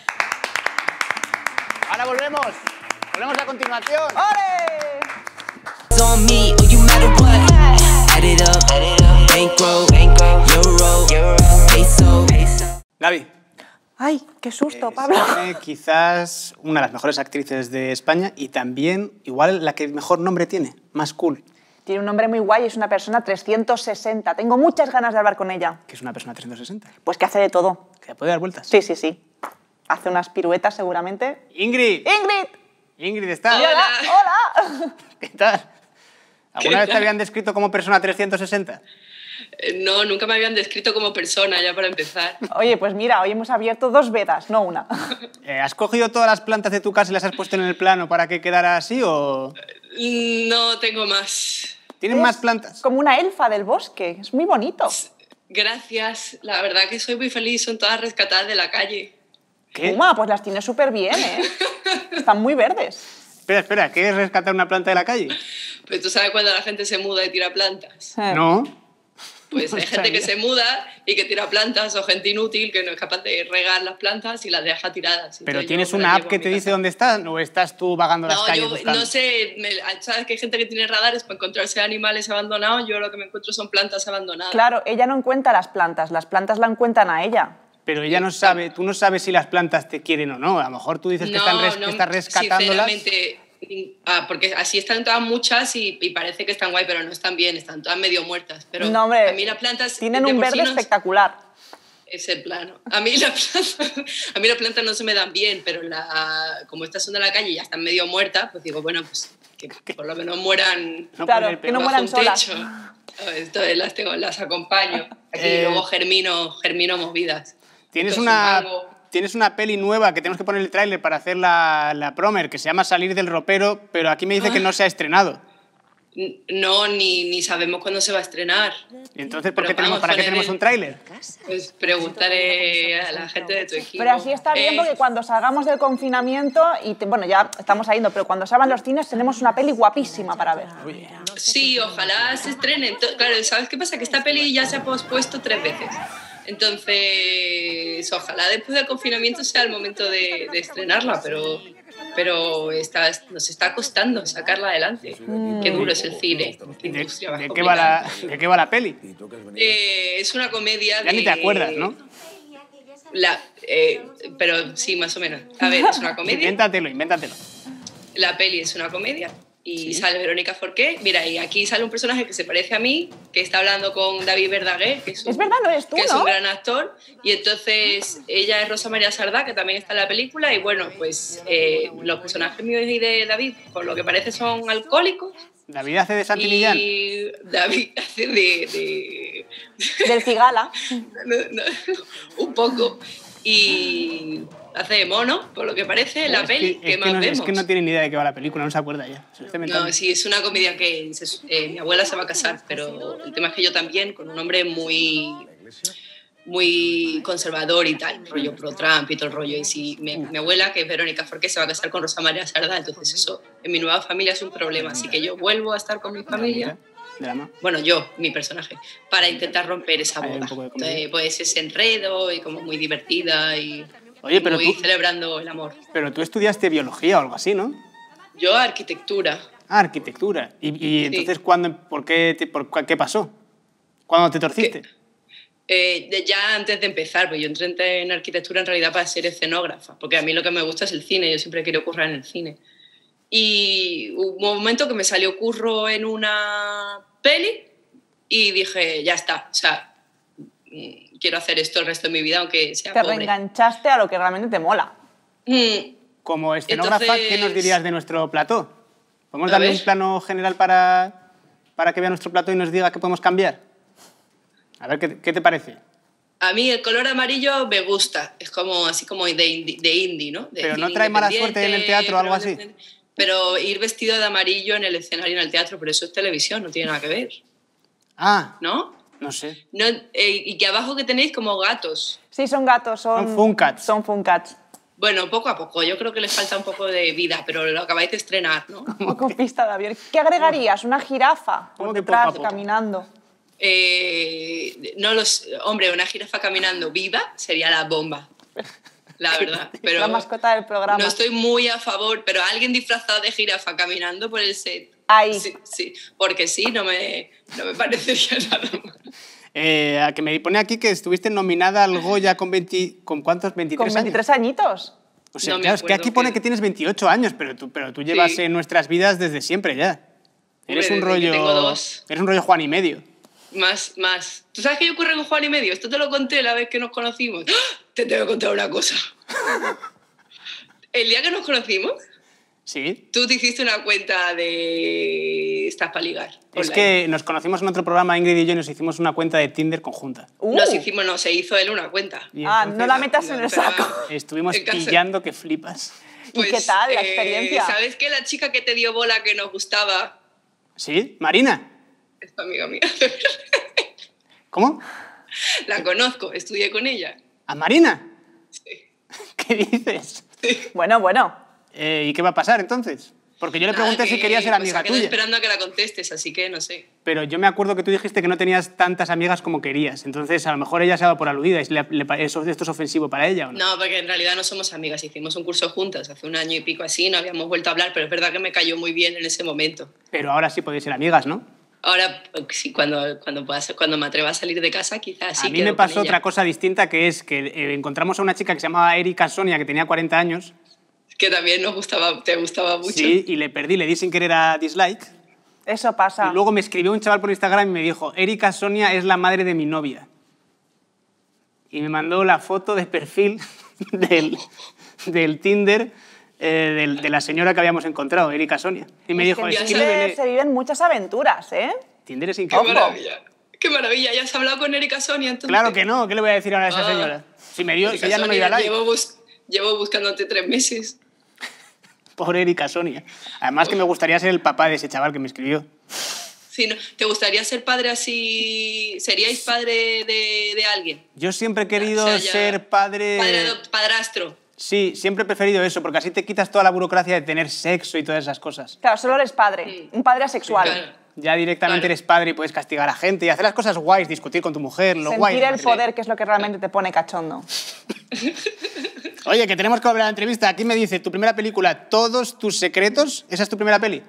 Speaker 2: Ahora volvemos. Volvemos a continuación.
Speaker 3: ¡Ole!
Speaker 4: On me, or you matter what? Add it up, bankroll, euro, peso.
Speaker 2: Gaby.
Speaker 3: Ay, qué susto, Pablo.
Speaker 2: Quizás una de las mejores actrices de España y también, igual, la que mejor nombre tiene, más cool.
Speaker 3: Tiene un nombre muy guay, es una persona 360. Tengo muchas ganas de hablar con ella.
Speaker 2: Que es una persona 360.
Speaker 3: Pues que hace de todo.
Speaker 2: Que puede dar vueltas.
Speaker 3: Sí, sí, sí. Hace unas piruetas seguramente.
Speaker 2: Ingrid.
Speaker 3: ¡Ingrid!
Speaker 2: Ingrid, ¿estás?
Speaker 3: ¡Hola! ¡Hola!
Speaker 2: ¿Qué tal? ¿Alguna vez te habían descrito como persona 360?
Speaker 5: No, nunca me habían descrito como persona, ya para empezar.
Speaker 3: Oye, pues mira, hoy hemos abierto 2 vedas, no una.
Speaker 2: ¿Has cogido todas las plantas de tu casa y las has puesto en el plano para que quedara así o...?
Speaker 5: No tengo más.
Speaker 2: ¿Tienen más plantas?
Speaker 3: Como una elfa del bosque, es muy bonito.
Speaker 5: Gracias, la verdad que soy muy feliz, son todas rescatadas de la calle.
Speaker 2: ¿Qué?
Speaker 3: Uma, pues las tienes súper bien, ¿eh? Están muy verdes.
Speaker 2: Espera, ¿qué es rescatar una planta de la calle?
Speaker 5: Pues tú sabes cuando la gente se muda y tira plantas.
Speaker 2: No.
Speaker 5: Pues hay
Speaker 2: No
Speaker 5: gente que
Speaker 2: sabía.
Speaker 5: se muda y que tira plantas, o gente inútil que no es capaz de regar las plantas y las deja tiradas.
Speaker 2: ¿Pero
Speaker 5: Entonces
Speaker 2: tienes
Speaker 5: yo me
Speaker 2: una
Speaker 5: las
Speaker 2: app
Speaker 5: llevo
Speaker 2: que
Speaker 5: a mi
Speaker 2: te dice
Speaker 5: casa.
Speaker 2: dónde estás o estás tú vagando las
Speaker 5: No,
Speaker 2: calles
Speaker 5: yo
Speaker 2: buscando?
Speaker 5: no sé, sabes que hay gente que tiene radares para encontrarse animales abandonados, yo lo que me encuentro son plantas abandonadas.
Speaker 3: Claro, ella no encuentra las plantas la encuentran a ella.
Speaker 2: Pero ella no sabe, tú no sabes si las plantas te quieren o no. A lo mejor tú dices que estás rescatándolas.
Speaker 5: Sinceramente, porque así están todas muchas y parece que están guay, pero no están bien, están todas medio muertas. Pero
Speaker 3: No, hombre,
Speaker 5: a mí las plantas
Speaker 3: tienen
Speaker 5: de
Speaker 3: un
Speaker 5: por
Speaker 3: verde
Speaker 5: sí no-
Speaker 3: espectacular.
Speaker 5: Es el plano. A mí las plantas no se me dan bien, pero como estas son de la calle y ya están medio muertas, pues digo, bueno, pues que por lo menos mueran
Speaker 2: No
Speaker 3: Claro,
Speaker 2: poner
Speaker 3: que no
Speaker 2: peor.
Speaker 3: mueran
Speaker 5: bajo un
Speaker 3: solas.
Speaker 5: techo. Entonces las acompaño. Aquí luego germino movidas.
Speaker 2: Tienes
Speaker 5: Entonces,
Speaker 2: una,
Speaker 5: mango.
Speaker 2: tienes una peli nueva que tenemos que poner el tráiler para hacer la promer, que se llama Salir del ropero, pero aquí me dice que no se ha estrenado.
Speaker 5: No, ni sabemos cuándo se va a estrenar.
Speaker 2: Y entonces,
Speaker 5: Pero
Speaker 2: ¿para qué
Speaker 5: vamos,
Speaker 2: tenemos
Speaker 5: poner
Speaker 2: un tráiler?
Speaker 5: Pues preguntaré a la gente de tu equipo.
Speaker 3: Pero así está bien porque cuando salgamos del confinamiento, bueno, ya estamos saliendo, pero cuando salgan los cines tenemos una peli guapísima para ver.
Speaker 5: Sí, ojalá se estrene. Claro, ¿sabes qué pasa? Que esta peli ya se ha pospuesto 3 veces. Entonces, ojalá después del confinamiento sea el momento de estrenarla, pero nos está costando sacarla adelante. Qué duro es el cine. Qué industria más
Speaker 2: ¿De
Speaker 5: complicada.
Speaker 2: qué va la peli?
Speaker 5: Es una comedia
Speaker 2: Ya
Speaker 5: de...
Speaker 2: ni te acuerdas, ¿no?
Speaker 5: Pero sí, más o menos. A ver, es una comedia.
Speaker 2: Invéntatelo.
Speaker 5: La peli es una comedia y sale Verónica Forqué. Mira, y aquí sale un personaje que se parece a mí, que está hablando con David Verdaguer, que es
Speaker 3: verdad, no eres tú,
Speaker 5: que es
Speaker 3: ¿no?
Speaker 5: un gran actor. Y entonces ella es Rosa María Sardá, que también está en la película. Y bueno, pues los personajes míos y de David, por lo que parece, son alcohólicos.
Speaker 2: David hace de Santi Millán.
Speaker 5: Y David hace de
Speaker 3: Del Cigala.
Speaker 5: un poco. Y hace de mono, por lo que parece, en la peli. ¿Qué más vemos?
Speaker 2: Es que no tiene ni idea de qué va la película, no se acuerda ya. Se lo está inventando.
Speaker 5: No, sí, es una comedia que mi abuela se va a casar, pero el tema es que yo también, con un hombre muy conservador y tal, rollo pro-Trump y todo el rollo. Y si mi abuela, que es Verónica Forqué, se va a casar con Rosa María Sardá, entonces eso en mi nueva familia es un problema. Así que yo vuelvo a estar con mi familia.
Speaker 2: Drama.
Speaker 5: Bueno, mi personaje, para intentar romper esa
Speaker 2: Hay un
Speaker 5: boda.
Speaker 2: poco de comedia.
Speaker 5: Entonces, pues es enredo y como muy divertida y
Speaker 2: Oye, pero
Speaker 5: muy
Speaker 2: tú,
Speaker 5: celebrando el amor.
Speaker 2: pero tú estudiaste biología o algo así, ¿no?
Speaker 5: Yo, arquitectura.
Speaker 2: Ah, arquitectura. Y entonces, ¿qué pasó? ¿Cuándo te torciste?
Speaker 5: Ya antes de empezar, pues yo entré en arquitectura en realidad para ser escenógrafa, porque a mí lo que me gusta es el cine, yo siempre quiero currar en el cine. Y hubo un momento que me salió curro en una peli y dije, ya está, o sea, quiero hacer esto el resto de mi vida, aunque sea
Speaker 3: Te
Speaker 5: pobre.
Speaker 3: reenganchaste a lo que realmente te mola.
Speaker 2: Como escenógrafa,
Speaker 5: Entonces-
Speaker 2: ¿qué nos dirías de nuestro plató? ¿Podemos
Speaker 5: A
Speaker 2: darle
Speaker 5: ver.
Speaker 2: un plano general para que vea nuestro plató y nos diga qué podemos cambiar? A ver, ¿qué te parece?
Speaker 5: A mí el color amarillo me gusta, es como así como de indie, ¿no? De
Speaker 2: Pero ¿no
Speaker 5: cine
Speaker 2: trae mala
Speaker 5: independiente,
Speaker 2: suerte en el teatro o algo así?
Speaker 5: Pero ir vestido de amarillo en el escenario en el teatro, pero eso es televisión, no tiene nada que ver,
Speaker 2: Ah,
Speaker 5: ¿no?
Speaker 2: no sé.
Speaker 5: No, y que abajo que tenéis como gatos.
Speaker 3: Sí, son gatos,
Speaker 2: Son Funkats.
Speaker 3: Son Funkats.
Speaker 5: Bueno, poco a poco, yo creo que les falta un poco de vida, pero lo acabáis de estrenar, ¿no?
Speaker 3: Un poco pista, David. ¿Qué agregarías? ¿Una jirafa
Speaker 2: ¿Cómo
Speaker 3: por
Speaker 2: que poco a
Speaker 3: detrás,
Speaker 2: poco?
Speaker 3: caminando?
Speaker 5: Hombre, una jirafa caminando viva sería la bomba, la verdad. Pero
Speaker 3: La mascota del programa.
Speaker 5: no estoy muy a favor, pero alguien disfrazado de jirafa caminando por el set.
Speaker 3: Ahí.
Speaker 5: Sí, porque sí, no me parecería nada mal.
Speaker 2: A que me pone aquí que estuviste nominada al Goya con ¿cuántos? 23
Speaker 3: Con 23 años.
Speaker 2: O sea,
Speaker 5: No me
Speaker 2: claro, es que
Speaker 5: acuerdo
Speaker 2: aquí pone
Speaker 5: que-
Speaker 2: que tienes 28 años, pero tú llevas
Speaker 5: Sí.
Speaker 2: en nuestras vidas desde siempre ya. Eres un
Speaker 5: desde que
Speaker 2: rollo.
Speaker 5: tengo 2.
Speaker 2: Eres un rollo Juan y medio.
Speaker 5: Más. ¿Tú sabes qué yo ocurre con Juan y medio? Esto te lo conté la vez que nos conocimos. ¡Ah! Te tengo que contar una cosa. El día que nos conocimos,
Speaker 2: Sí.
Speaker 5: Tú te hiciste una cuenta de Estás para ligar.
Speaker 2: Es
Speaker 5: online.
Speaker 2: que nos conocimos en otro programa, Ingrid y yo, y nos hicimos una cuenta de Tinder conjunta.
Speaker 5: No, se hizo él una cuenta.
Speaker 2: Y
Speaker 3: Ah,
Speaker 2: entonces
Speaker 3: no la metas en el
Speaker 5: pero-
Speaker 3: saco.
Speaker 2: estuvimos
Speaker 5: en casa-
Speaker 2: pillando que flipas.
Speaker 3: ¿Y qué tal la experiencia?
Speaker 5: ¿Sabes que la chica que te dio bola que nos gustaba
Speaker 2: ¿Sí? ¿Marina?
Speaker 5: es tu amiga mía?
Speaker 2: ¿Cómo?
Speaker 5: La conozco, estudié con ella.
Speaker 2: ¿A Marina?
Speaker 5: Sí.
Speaker 2: ¿Qué dices?
Speaker 3: Bueno,
Speaker 2: ¿Y qué va a pasar entonces? Porque yo le
Speaker 5: Nada,
Speaker 2: pregunté si
Speaker 5: que,
Speaker 2: quería ser
Speaker 5: pues,
Speaker 2: amiga
Speaker 5: quedé
Speaker 2: tuya.
Speaker 5: esperando a que la contestes, así que no sé.
Speaker 2: Pero yo me acuerdo que tú dijiste que no tenías tantas amigas como querías. Entonces, a lo mejor ella se ha dado por aludida. ¿Esto es ofensivo para ella o no?
Speaker 5: No, porque en realidad no somos amigas. Hicimos un curso juntas hace un año y pico así, no habíamos vuelto a hablar, pero es verdad que me cayó muy bien en ese momento.
Speaker 2: Pero ahora sí podéis ser amigas, ¿no?
Speaker 5: Ahora, sí, cuando me atreva a salir de casa, quizás sí.
Speaker 2: A mí me
Speaker 5: quedo
Speaker 2: pasó
Speaker 5: con ella.
Speaker 2: otra cosa distinta, que es que encontramos a una chica que se llamaba Erika Sonia, que tenía 40 años.
Speaker 5: Que también te gustaba mucho.
Speaker 2: Sí, y le perdí, le di sin querer a dislike.
Speaker 3: eso pasa.
Speaker 2: Y luego me escribió un chaval por Instagram y me dijo, Erika Sonia es la madre de mi novia. Y me mandó la foto de perfil del Tinder de la señora que habíamos encontrado, Erika Sonia. Y me
Speaker 3: Es
Speaker 2: dijo,
Speaker 3: que en
Speaker 2: escríbele.
Speaker 3: Tinder se viven muchas aventuras, ¿eh?
Speaker 2: Tinder es
Speaker 5: ¡Qué
Speaker 2: increíble.
Speaker 5: maravilla! ¡Qué maravilla! ¿Ya has hablado con Erika Sonia entonces?
Speaker 2: Claro que no, ¿qué le voy a decir ahora a esa
Speaker 5: Ah.
Speaker 2: señora? Si
Speaker 5: Erika
Speaker 2: ella no me
Speaker 5: Sonia,
Speaker 2: dio like.
Speaker 5: llevo buscándote 3 meses.
Speaker 2: Pobre Erika Sonia. Además que me gustaría ser el papá de ese chaval que me escribió.
Speaker 5: Sí, ¿no? ¿Te gustaría ser padre así? ¿Seríais padre de alguien?
Speaker 2: Yo siempre he querido
Speaker 5: O sea, ya-
Speaker 2: ser padre...
Speaker 5: Padrastro.
Speaker 2: Sí, siempre he preferido eso, porque así te quitas toda la burocracia de tener sexo y todas esas cosas.
Speaker 3: Claro, solo eres padre, un padre asexual.
Speaker 5: Claro.
Speaker 2: Ya directamente
Speaker 5: Claro.
Speaker 2: eres padre y puedes castigar a gente y hacer las cosas guays, discutir con tu mujer, lo guay.
Speaker 3: Sentir el poder, que es lo que realmente te pone cachondo.
Speaker 2: Oye, que tenemos que volver a la entrevista. Aquí me dice, tu primera película, Todos tus secretos, ¿esa es tu primera peli?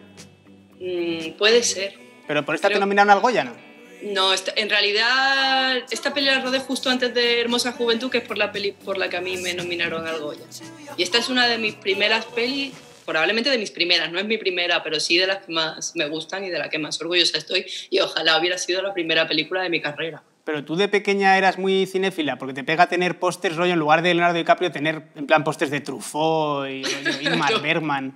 Speaker 5: Puede ser.
Speaker 2: Pero por esta te
Speaker 5: Creo-
Speaker 2: nominaron al Goya, ¿no?
Speaker 5: No, en realidad esta peli la rodé justo antes de Hermosa Juventud, que es por la peli por la que a mí me nominaron al Goya. Y esta es una de mis primeras pelis, probablemente de mis primeras, no es mi primera, pero sí de las que más me gustan y de la que más orgullosa estoy. Y ojalá hubiera sido la primera película de mi carrera.
Speaker 2: Pero tú de pequeña eras muy cinéfila, porque te pega tener pósters, rollo, en lugar de Leonardo DiCaprio, tener en plan pósters de Truffaut y rollo, Ingmar
Speaker 5: No.
Speaker 2: Bergman.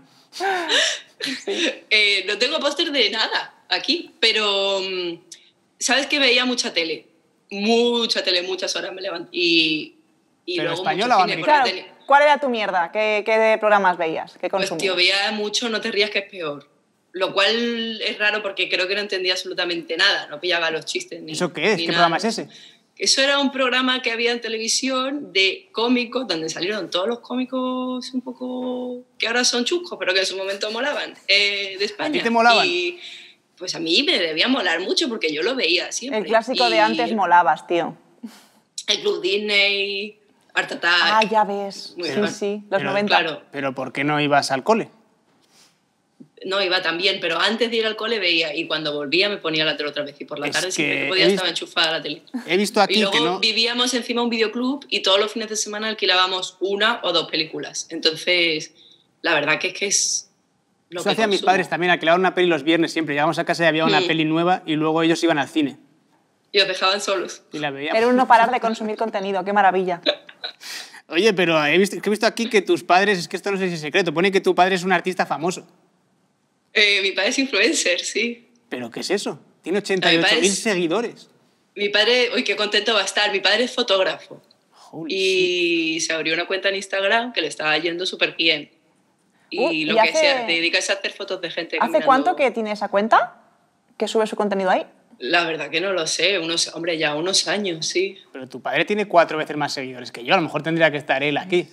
Speaker 5: No tengo póster de nada aquí, pero sabes que veía mucha tele, muchas horas me levanto y
Speaker 2: ¿Pero
Speaker 5: luego
Speaker 2: española
Speaker 5: mucho
Speaker 2: o
Speaker 5: cine,
Speaker 2: americana?
Speaker 5: porque
Speaker 3: Claro, ¿cuál era tu mierda? ¿Qué programas veías? ¿Qué
Speaker 5: pues
Speaker 3: consumías?
Speaker 5: tío, veía mucho No te rías que es peor, lo cual es raro porque creo que no entendía absolutamente nada, no pillaba los chistes ni
Speaker 2: ¿Eso qué es?
Speaker 5: ni
Speaker 2: ¿Qué
Speaker 5: nada.
Speaker 2: programa es ese?
Speaker 5: Eso era un programa que había en televisión de cómicos, donde salieron todos los cómicos un poco que ahora son chuscos, pero que en su momento molaban, de España.
Speaker 2: ¿A ti te molaban?
Speaker 5: Y pues a mí me debía molar mucho porque yo lo veía siempre.
Speaker 3: El clásico de
Speaker 5: Y
Speaker 3: antes molabas, tío.
Speaker 5: El Club Disney, Art Attack.
Speaker 3: Ah, ya ves.
Speaker 5: Muy
Speaker 3: Sí,
Speaker 5: bien.
Speaker 3: sí, los
Speaker 2: Pero,
Speaker 3: 90.
Speaker 5: Claro,
Speaker 2: ¿Pero por qué no ibas al cole?
Speaker 5: no iba tan bien, pero antes de ir al cole veía y cuando volvía me ponía la tele otra vez y por la
Speaker 2: Es
Speaker 5: tarde
Speaker 2: que
Speaker 5: siempre que podía
Speaker 2: he visto-
Speaker 5: estaba enchufada a la tele.
Speaker 2: He visto
Speaker 5: Y
Speaker 2: aquí
Speaker 5: luego
Speaker 2: que no...
Speaker 5: vivíamos encima un videoclub y todos los fines de semana alquilábamos 1 o 2 películas. Entonces, la verdad que es lo
Speaker 2: Eso
Speaker 5: que
Speaker 2: hacían mis
Speaker 5: consumo.
Speaker 2: padres también, alquilaban una peli los viernes siempre. Llegábamos a casa y había una peli nueva y luego ellos iban al cine.
Speaker 5: Y os dejaban solos.
Speaker 2: Y la veíamos.
Speaker 3: Era un no parar de consumir contenido, qué maravilla.
Speaker 2: Oye, pero he visto aquí que tus padres, es que esto no sé si es secreto, pone que tu padre es un artista famoso.
Speaker 5: Mi padre es influencer, sí.
Speaker 2: ¿Pero qué es eso? Tiene
Speaker 5: Mi padre
Speaker 2: 88.000
Speaker 5: es-
Speaker 2: seguidores.
Speaker 5: Mi padre, uy, qué contento va a estar. Mi padre es fotógrafo.
Speaker 2: Holy shit.
Speaker 5: Y se abrió una cuenta en Instagram que le estaba yendo súper bien. Y
Speaker 3: ¿y
Speaker 5: lo que
Speaker 3: hace-
Speaker 5: sea, te dedicas a hacer fotos de gente
Speaker 3: ¿Hace
Speaker 5: caminando.
Speaker 3: cuánto que tiene esa cuenta? ¿Que sube su contenido ahí?
Speaker 5: La verdad que no lo sé, hombre, ya unos años, sí.
Speaker 2: Pero tu padre tiene 4 veces más seguidores que yo. A lo mejor tendría que estar él aquí.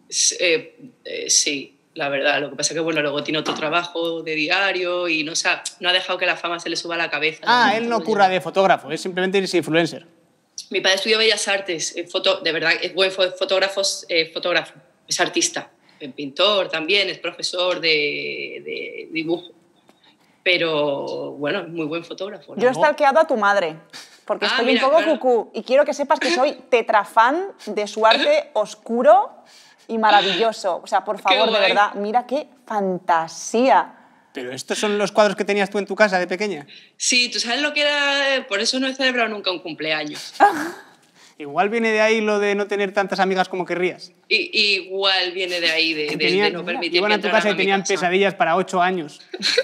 Speaker 5: Sí, la verdad. Lo que pasa es que, bueno, luego tiene otro trabajo de diario y no ha dejado que la fama se le suba a la cabeza.
Speaker 2: Ah, él no curra de fotógrafo, es simplemente es influencer.
Speaker 5: Mi padre estudió Bellas Artes, de verdad, es buen fotógrafo, es artista, es pintor también, es profesor de dibujo. Pero, bueno, es muy buen fotógrafo. ¿no?
Speaker 3: Yo he stalkeado a tu madre, porque
Speaker 5: Ah,
Speaker 3: estoy
Speaker 5: mira,
Speaker 3: un poco
Speaker 5: claro.
Speaker 3: cucú. Y quiero que sepas que soy tetrafan de su arte oscuro y maravilloso. O sea, por favor, de
Speaker 5: guay.
Speaker 3: verdad, mira qué fantasía.
Speaker 2: Pero estos son los cuadros que tenías tú en tu casa de pequeña.
Speaker 5: Sí, tú sabes lo que era, por eso no he celebrado nunca un cumpleaños.
Speaker 2: Igual viene de ahí lo de no tener tantas amigas como querrías.
Speaker 5: Igual viene de ahí, de no permitir
Speaker 2: iban
Speaker 5: que
Speaker 2: a tu
Speaker 5: entraran
Speaker 2: casa y
Speaker 5: mi
Speaker 2: tenían
Speaker 5: casa.
Speaker 2: pesadillas para 8 años.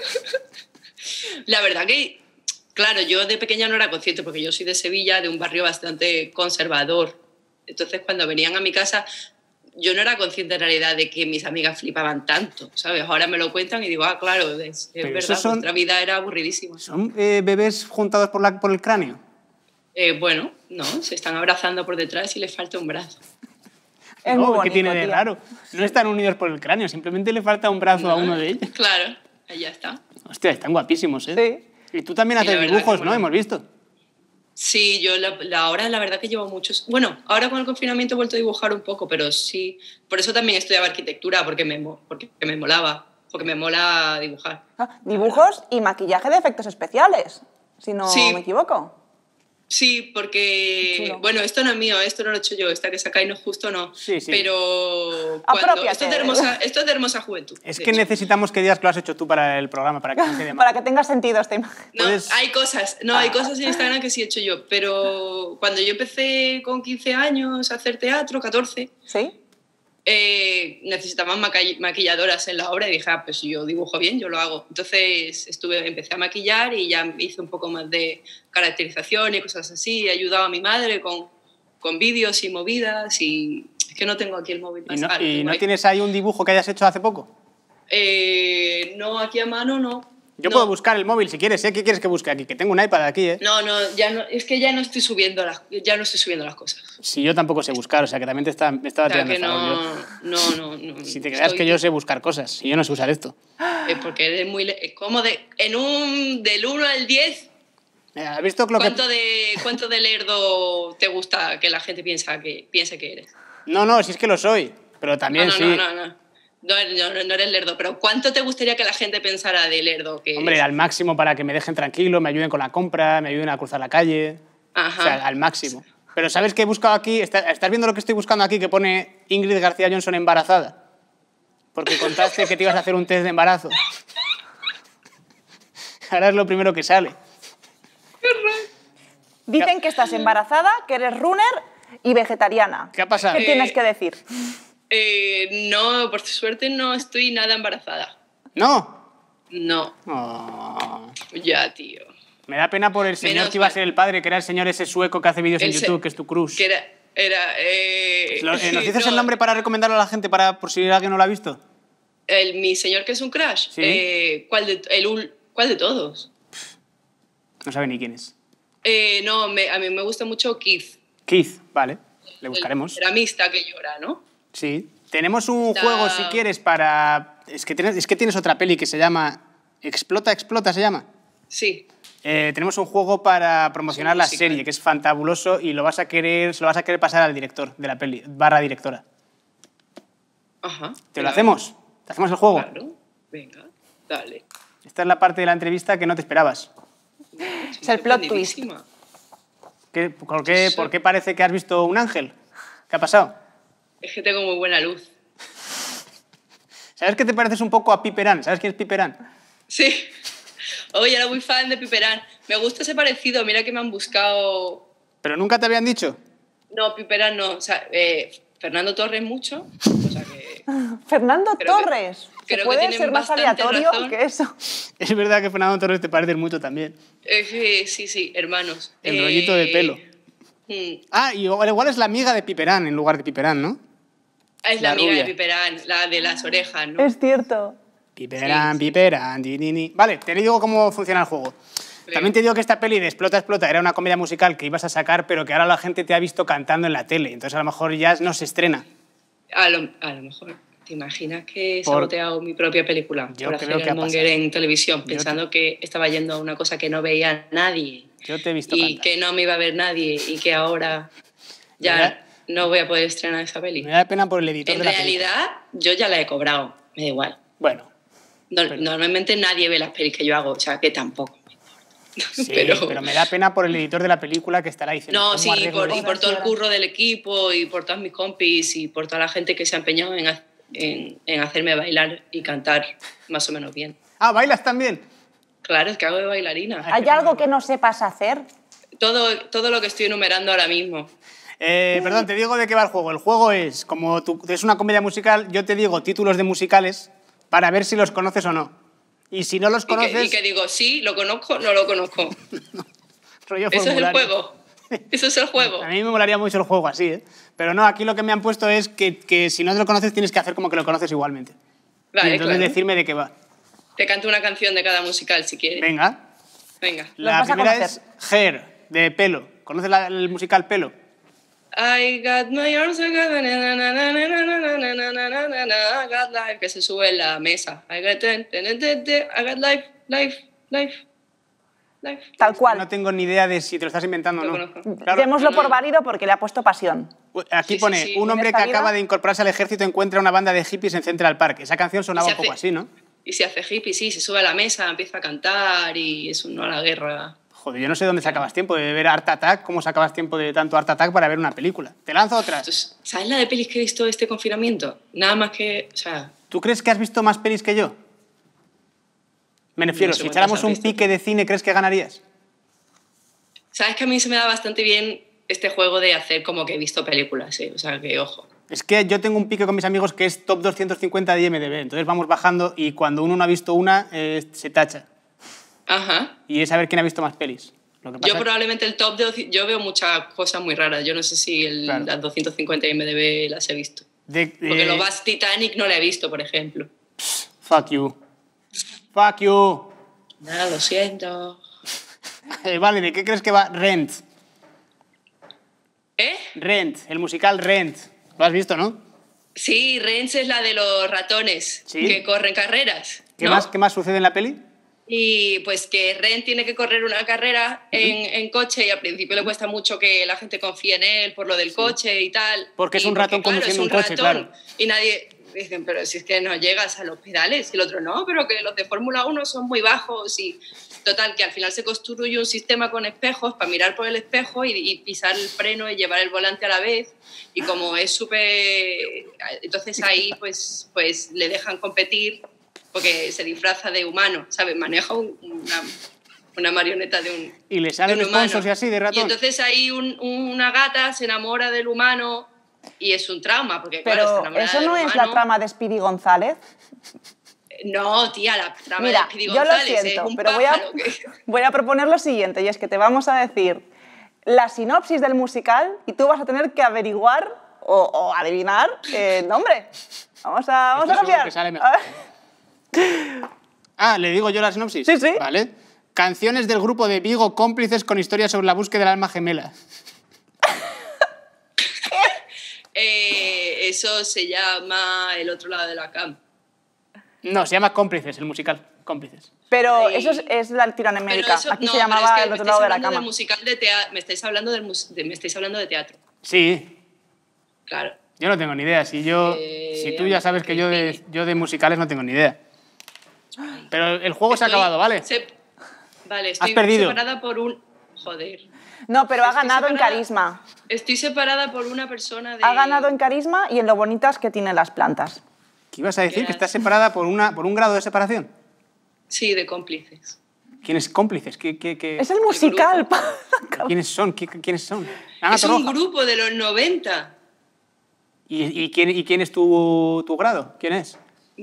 Speaker 5: La verdad que, claro, yo de pequeña no era consciente porque yo soy de Sevilla, de un barrio bastante conservador. Entonces, cuando venían a mi casa, yo no era consciente en realidad de que mis amigas flipaban tanto, ¿sabes? Ahora me lo cuentan y digo, ah, claro, es
Speaker 2: Pero
Speaker 5: verdad,
Speaker 2: esos son-
Speaker 5: nuestra vida era aburridísima.
Speaker 2: ¿Son bebés juntados por el cráneo?
Speaker 5: Bueno, no, se están abrazando por detrás y les falta un brazo.
Speaker 3: Es
Speaker 2: No,
Speaker 3: muy bonito,
Speaker 2: ¿qué tiene de
Speaker 3: tía.
Speaker 2: raro? No están unidos por el cráneo, simplemente le falta un brazo a uno de ellos.
Speaker 5: Claro, ahí ya está.
Speaker 2: Hostia, están guapísimos, ¿eh?
Speaker 3: Sí.
Speaker 2: Y tú también
Speaker 5: Sí, la
Speaker 2: haces
Speaker 5: verdad
Speaker 2: dibujos,
Speaker 5: que
Speaker 2: ¿no?
Speaker 5: mola.
Speaker 2: Hemos visto.
Speaker 5: Sí, yo ahora la verdad que llevo muchos... Bueno, ahora con el confinamiento he vuelto a dibujar un poco, pero sí... Por eso también estudiaba arquitectura, porque me molaba, porque me mola dibujar.
Speaker 3: Ah, dibujos y maquillaje de efectos especiales, si no
Speaker 5: Sí.
Speaker 3: me equivoco.
Speaker 5: Sí, porque...
Speaker 3: Chulo.
Speaker 5: Bueno, esto no es mío, esto no lo he hecho yo, esta que sacáis no es justo, no.
Speaker 2: Sí, sí.
Speaker 5: Pero...
Speaker 3: Apropiate.
Speaker 5: Esto es de hermosa juventud.
Speaker 2: Es
Speaker 5: de
Speaker 2: que
Speaker 5: hecho.
Speaker 2: necesitamos que digas que lo has hecho tú para el programa, para que no quede mal.
Speaker 3: Para que tenga sentido esta imagen.
Speaker 5: No,
Speaker 2: Puedes-
Speaker 5: hay cosas en Instagram que sí he hecho yo, pero cuando yo empecé con 15 años a hacer teatro, 14,
Speaker 3: ¿Sí?
Speaker 5: necesitaban maquilladoras en la obra y dije, ah, pues si yo dibujo bien, yo lo hago. Entonces empecé a maquillar y ya hice un poco más de caracterización y cosas así, he ayudado a mi madre con vídeos y movidas y es que no tengo aquí el móvil.
Speaker 2: ¿Y no,
Speaker 5: Vale,
Speaker 2: y
Speaker 5: tengo
Speaker 2: no
Speaker 5: ahí.
Speaker 2: tienes ahí un dibujo que hayas hecho hace poco?
Speaker 5: No, aquí a mano no.
Speaker 2: Yo
Speaker 5: No.
Speaker 2: puedo buscar el móvil si quieres, ¿eh? ¿Qué quieres que busque aquí? Que tengo un iPad aquí, ¿eh?
Speaker 5: No, ya no, es que ya no estoy subiendo las cosas.
Speaker 2: Si yo tampoco sé buscar, o sea que también me estaba
Speaker 5: O sea,
Speaker 2: tirando
Speaker 5: que
Speaker 2: el farol yo.
Speaker 5: no.
Speaker 2: Si te creas que yo sé buscar cosas, si yo no sé usar esto.
Speaker 5: Porque eres muy... ¿Cómo del 1 al 10,
Speaker 2: ¿Has visto lo que...?
Speaker 5: cuánto de lerdo te gusta que la gente piense que eres?
Speaker 2: No, si es que lo soy, pero también
Speaker 5: no,
Speaker 2: sí.
Speaker 5: No eres lerdo, pero ¿cuánto te gustaría que la gente pensara de lerdo que
Speaker 2: Hombre,
Speaker 5: eres?
Speaker 2: al máximo para que me dejen tranquilo, me ayuden con la compra, me ayuden a cruzar la calle.
Speaker 5: Ajá.
Speaker 2: O sea, al máximo. Pero ¿sabes qué he buscado aquí? ¿Estás viendo lo que estoy buscando aquí que pone Ingrid García Johnson embarazada? Porque contaste que te ibas a hacer un test de embarazo. Ahora es lo primero que sale.
Speaker 3: Dicen que estás embarazada, que eres runner y vegetariana.
Speaker 2: ¿Qué ha pasado?
Speaker 3: ¿Qué tienes que decir?
Speaker 5: No, por suerte no estoy nada embarazada.
Speaker 2: ¿No?
Speaker 5: No,
Speaker 2: Oh.
Speaker 5: ya, tío.
Speaker 2: Me da pena por el señor
Speaker 5: Menos
Speaker 2: que iba a
Speaker 5: mal.
Speaker 2: ser el padre, que era el señor ese sueco que hace vídeos en
Speaker 5: El se-
Speaker 2: YouTube, que es tu crush.
Speaker 5: Que era
Speaker 2: ¿Nos dices
Speaker 5: no,
Speaker 2: el nombre para recomendarlo a la gente, por si alguien no lo ha visto?
Speaker 5: mi señor que es un crush.
Speaker 2: Sí.
Speaker 5: ¿Cuál de todos?
Speaker 2: No sabe ni quién es.
Speaker 5: No, a mí me gusta mucho Keith.
Speaker 2: Keith, vale. Le buscaremos.
Speaker 5: El ceramista que llora, ¿no?
Speaker 2: Sí. Tenemos un
Speaker 5: Está-
Speaker 2: juego, si quieres, para... Es que tienes otra peli que se llama... Explota, se llama.
Speaker 5: Sí.
Speaker 2: Tenemos un juego para promocionar la
Speaker 5: musical.
Speaker 2: serie, que es fantabuloso, y se lo vas a querer pasar al director de la peli, / directora.
Speaker 5: Ajá.
Speaker 2: ¿Te lo hacemos? ¿Te hacemos el juego?
Speaker 5: Claro. Venga, dale.
Speaker 2: Esta es la parte de la entrevista que no te esperabas.
Speaker 3: Es el plot twist.
Speaker 5: Sorprendidísima.
Speaker 2: ¿Por qué parece que has visto un ángel? ¿Qué ha pasado?
Speaker 5: Es que tengo muy buena luz.
Speaker 2: ¿Sabes que te pareces un poco a Piperán? ¿Sabes quién es Piperán?
Speaker 5: Sí. Oye, era muy fan de Piperán. Me gusta ese parecido. Mira que me han buscado...
Speaker 2: ¿Pero nunca te habían dicho?
Speaker 5: No, Piperán no. O sea, Fernando Torres mucho. O sea que...
Speaker 3: Fernando
Speaker 5: Creo que-
Speaker 3: Torres. ¿Se
Speaker 5: creo que
Speaker 3: puede
Speaker 5: tienen
Speaker 3: ser más
Speaker 5: bastante
Speaker 3: aleatorio
Speaker 5: razón.
Speaker 3: que eso?
Speaker 2: Es verdad que Fernando Torres te pareces mucho también.
Speaker 5: Sí, hermanos.
Speaker 2: El rollito de pelo.
Speaker 5: mm,
Speaker 2: Ah, y igual es la amiga de Piperán en lugar de Piperán, ¿no?
Speaker 5: Es
Speaker 2: La
Speaker 5: la amiga
Speaker 2: rubia.
Speaker 5: de Piperán, la de las orejas, ¿no?
Speaker 3: Es cierto.
Speaker 2: Piperán,
Speaker 5: Sí.
Speaker 2: Piperán, di. Vale, te digo cómo funciona el juego.
Speaker 5: Creo.
Speaker 2: También te digo que esta peli de Explota era una comedia musical que ibas a sacar, pero que ahora la gente te ha visto cantando en la tele. Entonces a lo mejor ya no se estrena.
Speaker 5: A lo mejor. ¿Te imaginas que he
Speaker 2: Por-
Speaker 5: saboteado mi propia película
Speaker 2: Yo
Speaker 5: por
Speaker 2: creo
Speaker 5: hacer
Speaker 2: que ha
Speaker 5: el monger
Speaker 2: pasado.
Speaker 5: en televisión, pensando que estaba yendo a una cosa que no veía nadie
Speaker 2: Yo te he visto
Speaker 5: y
Speaker 2: cantar.
Speaker 5: que no me iba a ver nadie y que ahora
Speaker 2: Me
Speaker 5: ya
Speaker 2: da-
Speaker 5: no voy a poder estrenar esa peli?
Speaker 2: Me da pena por el editor
Speaker 5: En
Speaker 2: de la película.
Speaker 5: realidad, yo ya la he cobrado, me da igual.
Speaker 2: Bueno,
Speaker 5: Normalmente nadie ve las pelis que yo hago, o sea que tampoco.
Speaker 2: sí, pero me da pena por el editor de la película que estará diciendo...
Speaker 5: No,
Speaker 2: ¿cómo
Speaker 5: sí,
Speaker 2: arreglo
Speaker 5: y
Speaker 2: esto?
Speaker 5: por todo el curro del equipo y por todas mis compis y por toda la gente que se ha empeñado en hacerme bailar y cantar más o menos bien.
Speaker 2: Ah, ¿bailas también?
Speaker 5: Claro, es que hago de bailarina.
Speaker 3: ¿Hay algo que no sepas hacer?
Speaker 5: Todo lo que estoy enumerando ahora mismo.
Speaker 2: Perdón, te digo de qué va el juego. El juego es, como es una comedia musical, yo te digo títulos de musicales para ver si los conoces o no. Y si no los conoces...
Speaker 5: Y que digo, sí, lo conozco, no lo conozco.
Speaker 2: Rollo
Speaker 5: Eso es el
Speaker 2: formulario.
Speaker 5: juego. Eso es el juego.
Speaker 2: A mí me molaría mucho el juego así, ¿eh? Pero no, aquí lo que me han puesto es que si no te lo conoces tienes que hacer como que lo conoces igualmente.
Speaker 5: Vale,
Speaker 2: y entonces
Speaker 5: claro.
Speaker 2: decirme de qué va.
Speaker 5: Te canto una canción de cada musical si quieres.
Speaker 2: Venga.
Speaker 5: Venga.
Speaker 2: La
Speaker 3: vas a
Speaker 2: primera
Speaker 3: conocer.
Speaker 2: es Hair, de Pelo. ¿Conoces el musical Pelo?
Speaker 5: I got my arms around, I got life, que se sube en la mesa. I got life.
Speaker 3: Tal cual.
Speaker 2: No tengo ni idea de si te lo estás inventando o
Speaker 5: Lo
Speaker 2: no.
Speaker 5: conozco.
Speaker 2: Claro.
Speaker 3: Démoslo por válido porque le ha puesto pasión.
Speaker 2: Aquí
Speaker 5: Sí, sí,
Speaker 2: pone,
Speaker 5: sí.
Speaker 2: un hombre
Speaker 3: En
Speaker 2: que
Speaker 3: esta vida-
Speaker 2: acaba de incorporarse al ejército encuentra una banda de hippies en Central Park. Esa canción sonaba
Speaker 5: Y
Speaker 2: un
Speaker 5: se
Speaker 2: poco
Speaker 5: hace-
Speaker 2: así, ¿no?
Speaker 5: Y se hace hippie, sí, se sube a la mesa, empieza a cantar y es un no a la guerra.
Speaker 2: Joder, yo no sé dónde sacabas tiempo de ver Art Attack, cómo sacabas tiempo de tanto Art Attack para ver una película. Te lanzo otras.
Speaker 5: Entonces, ¿sabes la de pelis que he visto este confinamiento? Nada más que, o sea,
Speaker 2: ¿Tú crees que has visto más pelis que yo? Me refiero,
Speaker 5: No sé
Speaker 2: si
Speaker 5: cuántas
Speaker 2: echáramos
Speaker 5: has
Speaker 2: un
Speaker 5: visto.
Speaker 2: pique de cine, ¿crees que ganarías?
Speaker 5: sabes que a mí se me da bastante bien este juego de hacer como que he visto películas, ¿eh? O sea, que ojo.
Speaker 2: Es que yo tengo un pique con mis amigos que es top 250 de IMDb, entonces vamos bajando y cuando uno no ha visto una, se tacha.
Speaker 5: Ajá.
Speaker 2: Y es saber quién ha visto más pelis. Lo que pasa
Speaker 5: Yo probablemente el top de... Yo veo muchas cosas muy raras. Yo no sé si
Speaker 2: Claro.
Speaker 5: las 250 IMDb las he visto.
Speaker 2: de-
Speaker 5: Porque lo más Titanic no la he visto, por ejemplo.
Speaker 2: Fuck you. Fuck you.
Speaker 5: Nada, lo siento.
Speaker 2: Vale, ¿de qué crees que va Rent?
Speaker 5: ¿Eh?
Speaker 2: Rent, el musical Rent. ¿Lo has visto, no?
Speaker 5: Sí, Renz es la de los ratones
Speaker 2: Sí.
Speaker 5: que corren carreras.
Speaker 2: ¿Qué,
Speaker 5: ¿no?
Speaker 2: qué más sucede en la peli?
Speaker 5: Y pues que Ren tiene que correr una carrera en coche y al principio le cuesta mucho que la gente confíe en él por lo del coche y tal.
Speaker 2: Porque es
Speaker 5: Y
Speaker 2: un ratón
Speaker 5: claro,
Speaker 2: conduciendo
Speaker 5: es
Speaker 2: un coche,
Speaker 5: ratón.
Speaker 2: claro.
Speaker 5: Y nadie... Dicen, pero si es que no llegas a los pedales. Y el otro, no, pero que los de Fórmula 1 son muy bajos. Y total, que al final se construye un sistema con espejos para mirar por el espejo y pisar el freno y llevar el volante a la vez. Y como es súper... Entonces ahí pues le dejan competir porque se disfraza de humano, ¿sabes? Maneja una marioneta de un...
Speaker 2: Y le salen
Speaker 5: de un humano.
Speaker 2: sponsors y así de ratón.
Speaker 5: Y entonces ahí una gata se enamora del humano y es un trauma, porque claro, está
Speaker 3: Pero
Speaker 5: enamorada
Speaker 3: eso
Speaker 5: del
Speaker 3: no es
Speaker 5: humano.
Speaker 3: la trama de Speedy González.
Speaker 5: No, tía, la trama
Speaker 3: Mira,
Speaker 5: de Speedy
Speaker 3: yo lo
Speaker 5: González
Speaker 3: siento,
Speaker 5: es un
Speaker 3: pero
Speaker 5: pájaro
Speaker 3: voy a proponer lo siguiente, y es que te vamos a decir la sinopsis del musical y tú vas a tener que averiguar o adivinar el nombre. Vamos a
Speaker 2: Estoy seguro
Speaker 3: copiar.
Speaker 2: que sale mejor.
Speaker 3: A ver.
Speaker 2: Ah, ¿le digo yo la sinopsis?
Speaker 3: Sí, sí.
Speaker 2: Vale. Canciones del grupo de Vigo cómplices con historias sobre la búsqueda del alma gemela.
Speaker 5: Eso se llama El otro lado de la cama.
Speaker 2: No, se llama Cómplices, el musical. Cómplices.
Speaker 3: Pero
Speaker 5: Ay.
Speaker 3: eso es Latinoamérica.
Speaker 5: Pero eso-
Speaker 3: Aquí
Speaker 5: no,
Speaker 3: se
Speaker 5: pero
Speaker 3: llamaba
Speaker 5: es que
Speaker 3: El
Speaker 5: me
Speaker 3: otro
Speaker 5: estáis
Speaker 3: lado de la
Speaker 5: hablando
Speaker 3: cama.
Speaker 5: del musical de teatro, me estáis hablando de teatro.
Speaker 2: Sí,
Speaker 5: Claro.
Speaker 2: yo no tengo ni idea. Si tú ya sabes que yo de musicales no tengo ni idea. Pero el juego se ha
Speaker 5: Estoy
Speaker 2: acabado, ¿vale?
Speaker 5: Vale, estoy
Speaker 2: perdido.
Speaker 5: separada por un... Joder.
Speaker 3: No, pero ha
Speaker 5: Estoy
Speaker 3: ganado en
Speaker 5: separada.
Speaker 3: carisma.
Speaker 5: Estoy separada por una persona de...
Speaker 3: Ha ganado en carisma y en lo bonitas que tienen las plantas.
Speaker 2: ¿Qué ibas a decir?
Speaker 5: Era-
Speaker 2: ¿Que estás separada por un grado de separación?
Speaker 5: Sí, de cómplices.
Speaker 2: ¿Quiénes cómplices?
Speaker 3: Es el musical.
Speaker 2: ¿Quiénes son? ¿Quiénes son? Ana
Speaker 5: Es un
Speaker 2: Torroja.
Speaker 5: grupo de los 90.
Speaker 2: ¿Y quién es tu grado? ¿Quién es?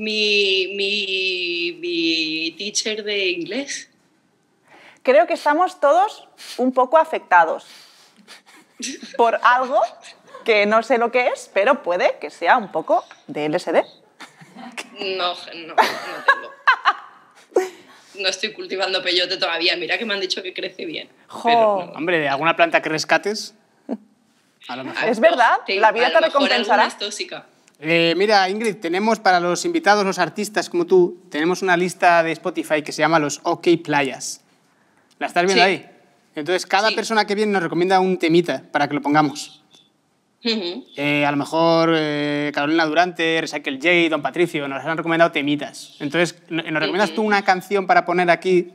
Speaker 5: Mi teacher de inglés.
Speaker 3: Creo que estamos todos un poco afectados por algo que no sé lo que es, pero puede que sea un poco de LSD.
Speaker 5: No tengo. No estoy cultivando peyote todavía. Mira que me han dicho que crece bien.
Speaker 3: Jo.
Speaker 5: Pero no.
Speaker 2: Hombre, ¿de alguna planta que rescates? A lo mejor.
Speaker 3: Es verdad, la vida
Speaker 5: a
Speaker 3: te
Speaker 5: lo mejor
Speaker 3: recompensará.
Speaker 5: alguna es tóxica.
Speaker 2: Mira, Ingrid, tenemos para los invitados, los artistas como tú, tenemos una lista de Spotify que se llama los OK Playas. ¿La estás viendo
Speaker 5: Sí.
Speaker 2: ahí? Entonces, cada
Speaker 5: Sí.
Speaker 2: persona que viene nos recomienda un temita para que lo pongamos.
Speaker 5: Ujú.
Speaker 2: A lo mejor Carolina Durante, Recycle J, Don Patricio, nos han recomendado temitas. Entonces, ¿nos recomiendas tú una canción para poner aquí?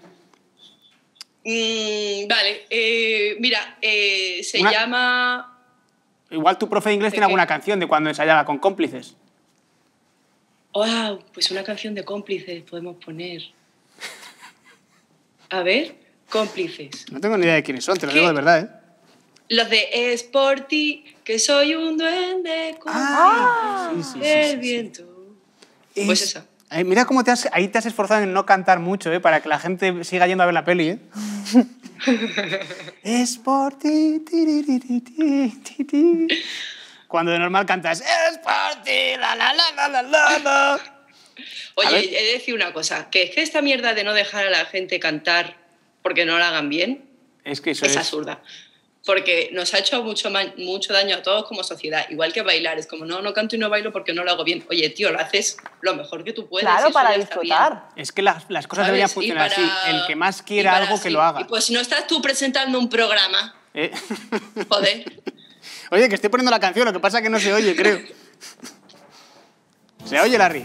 Speaker 5: Vale, mira, se
Speaker 2: Una-
Speaker 5: llama...
Speaker 2: Igual tu profe de inglés
Speaker 5: ¿De
Speaker 2: tiene
Speaker 5: qué?
Speaker 2: alguna canción de cuando ensayaba con cómplices.
Speaker 5: Wow, pues una canción de cómplices podemos poner. A ver, cómplices.
Speaker 2: No tengo ni idea de quiénes son, te lo
Speaker 5: ¿Qué?
Speaker 2: digo de verdad, ¿eh?
Speaker 5: Los de es por ti, que soy un duende con el viento. Pues esa.
Speaker 2: Ay, mira cómo ahí te has esforzado en no cantar mucho, para que la gente siga yendo a ver la peli. Es por ti, ti, ti, ti, ti, ti. Cuando de normal cantas es por ti, la la la la la la la.
Speaker 5: Oye, he de decir una cosa, que es que esta mierda de no dejar a la gente cantar porque no la hagan bien
Speaker 2: es que eso
Speaker 5: es absurda. Porque nos ha hecho mucho daño a todos como sociedad. Igual que bailar, es como, no canto y no bailo porque no lo hago bien. Oye, tío, lo haces lo mejor que tú puedes.
Speaker 3: Claro, para disfrutar.
Speaker 2: Es que las cosas deberían funcionar así. El que más quiera algo, que lo haga.
Speaker 5: Y pues si no estás tú presentando un programa, joder.
Speaker 2: Oye, que estoy poniendo la canción, lo que pasa es que no se oye, creo. ¿Se oye, Larry?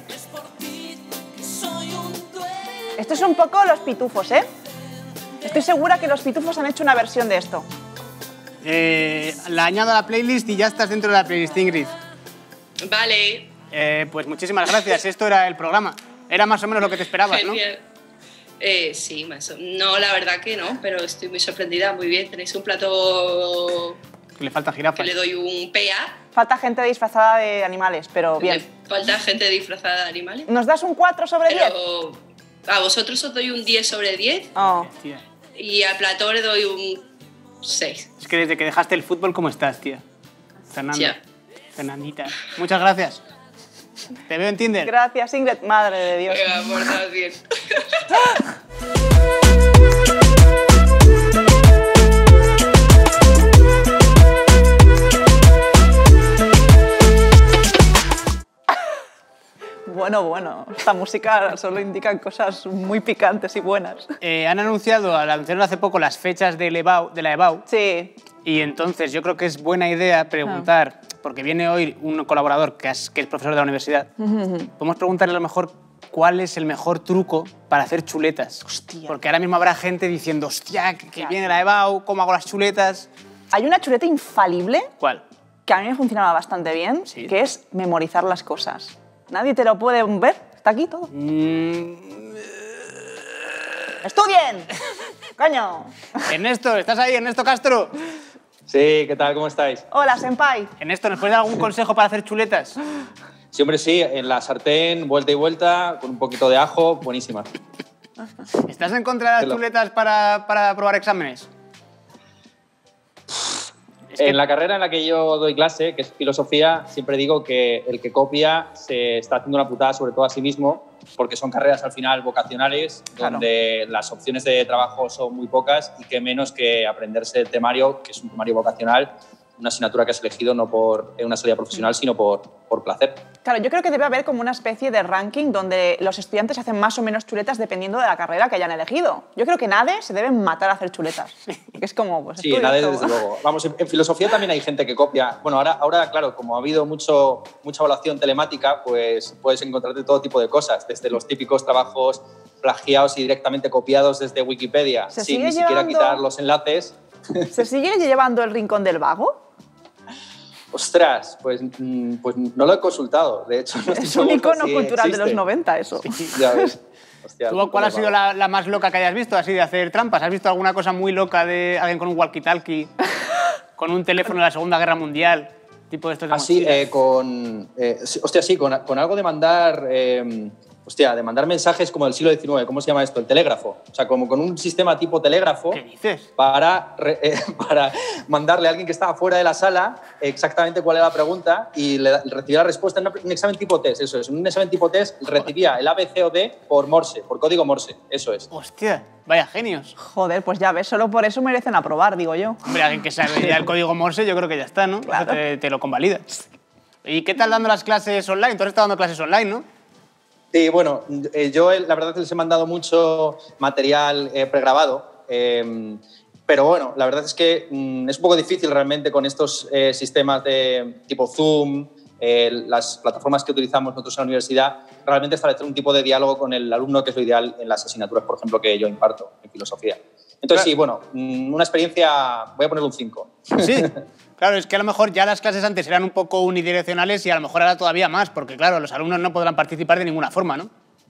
Speaker 3: Esto es un poco Los Pitufos, ¿eh? Estoy segura que Los Pitufos han hecho una versión de esto.
Speaker 2: La añado a la playlist y ya estás dentro de la playlist, Ingrid.
Speaker 5: Vale.
Speaker 2: Pues muchísimas gracias. Esto era el programa. Era más o menos lo que te esperabas,
Speaker 5: genial. ¿No? Sí, más o menos. No, la verdad que no, pero estoy muy sorprendida. Muy bien, tenéis un plato...
Speaker 2: Le falta jirafas.
Speaker 5: Que le doy un PA.
Speaker 3: Falta gente disfrazada de animales, pero bien.
Speaker 5: Falta gente disfrazada de animales.
Speaker 3: ¿Nos das un 4 sobre 10?
Speaker 5: Pero a vosotros os doy un 10 sobre 10.
Speaker 3: Oh.
Speaker 5: Y al plató le doy un 6.
Speaker 2: Es que desde que dejaste el fútbol, ¿cómo estás, tía? Fernando.
Speaker 5: Ya.
Speaker 2: Fernandita. Muchas gracias. Te veo en Tinder.
Speaker 3: Gracias, Ingrid. Madre de Dios.
Speaker 5: Venga, portaos bien.
Speaker 3: Bueno, esta música solo indica cosas muy picantes y buenas.
Speaker 2: Anunciaron hace poco las fechas de la EBAU.
Speaker 3: Sí.
Speaker 2: Y entonces yo creo que es buena idea preguntar, porque viene hoy un colaborador que es profesor de la universidad, podemos preguntarle a lo mejor cuál es el mejor truco para hacer chuletas.
Speaker 3: Hostia.
Speaker 2: Porque ahora mismo habrá gente diciendo, hostia, que viene la EBAU, ¿cómo hago las chuletas?
Speaker 3: Hay una chuleta infalible.
Speaker 2: ¿Cuál?
Speaker 3: Que a mí me funcionaba bastante bien,
Speaker 2: ¿Sí?
Speaker 3: que es memorizar las cosas. Nadie te lo puede ver, está aquí todo. ¡Estudien! ¡Coño!
Speaker 2: Ernesto, ¿estás ahí? Ernesto Castro.
Speaker 6: Sí, ¿qué tal? ¿Cómo estáis?
Speaker 3: Hola, senpai.
Speaker 2: Ernesto, ¿nos puedes dar algún consejo para hacer chuletas?
Speaker 6: Sí, hombre, sí. En la sartén, vuelta y vuelta, con un poquito de ajo, buenísima.
Speaker 2: ¿Estás en contra de las chuletas para probar exámenes?
Speaker 6: En la carrera en la que yo doy clase, que es filosofía, siempre digo que el que copia se está haciendo una putada sobre todo a sí mismo, porque son carreras al final vocacionales, donde las opciones de trabajo son muy pocas y que menos que aprenderse el temario, que es un temario vocacional, una asignatura que has elegido no por una salida profesional, sino por placer.
Speaker 3: Claro, yo creo que debe haber como una especie de ranking donde los estudiantes hacen más o menos chuletas dependiendo de la carrera que hayan elegido. Yo creo que NADE se deben matar a hacer chuletas. Que es como, pues,
Speaker 6: sí, NADE desde luego. Vamos, en filosofía también hay gente que copia. Bueno, ahora claro, como ha habido mucha evaluación telemática, pues puedes encontrarte todo tipo de cosas, desde los típicos trabajos plagiados y directamente copiados desde Wikipedia, sin ni siquiera quitar los enlaces.
Speaker 3: ¿Se sigue llevando el rincón del vago?
Speaker 6: Ostras, pues no lo he consultado, de hecho. No
Speaker 3: es un icono cultural de los 90, eso.
Speaker 6: Sí, ya ves. Hostia,
Speaker 2: ¿Tú cuál ha sido la más loca que hayas visto, así de hacer trampas? ¿Has visto alguna cosa muy loca de alguien con un walkie-talkie, con un teléfono de la Segunda Guerra Mundial, tipo de estos de
Speaker 6: mochilas? Con algo de mandar... de mandar mensajes como del siglo XIX, ¿cómo se llama esto? El telégrafo. O sea, como con un sistema tipo telégrafo.
Speaker 2: ¿Qué dices?
Speaker 6: Para mandarle a alguien que estaba fuera de la sala exactamente cuál era la pregunta y recibía la respuesta en un examen tipo test, eso es. En un examen tipo test recibía el A, B, C o D por Morse, por código Morse, eso es.
Speaker 2: Hostia, vaya genios.
Speaker 3: Joder, pues ya ves, solo por eso merecen aprobar, digo yo.
Speaker 2: Hombre, alguien que sabe ya el código Morse, yo creo que ya está, ¿no?
Speaker 3: Claro.
Speaker 2: Eso te lo convalida. ¿Y qué tal dando las clases online? Tú has estado dando clases online, ¿no?
Speaker 6: Sí, bueno, yo la verdad es que les he mandado mucho material pregrabado, pero bueno, la verdad es que es un poco difícil realmente con estos sistemas de tipo Zoom, las plataformas que utilizamos nosotros en la universidad, realmente establecer un tipo de diálogo con el alumno, que es lo ideal en las asignaturas, por ejemplo, que yo imparto en filosofía. Entonces, sí, bueno, una experiencia, voy a ponerle un 5.
Speaker 2: Sí. Claro, es que a lo mejor ya las clases antes eran un poco unidireccionales y a lo mejor ahora todavía más, porque claro, los alumnos no podrán participar de ninguna forma, ¿no?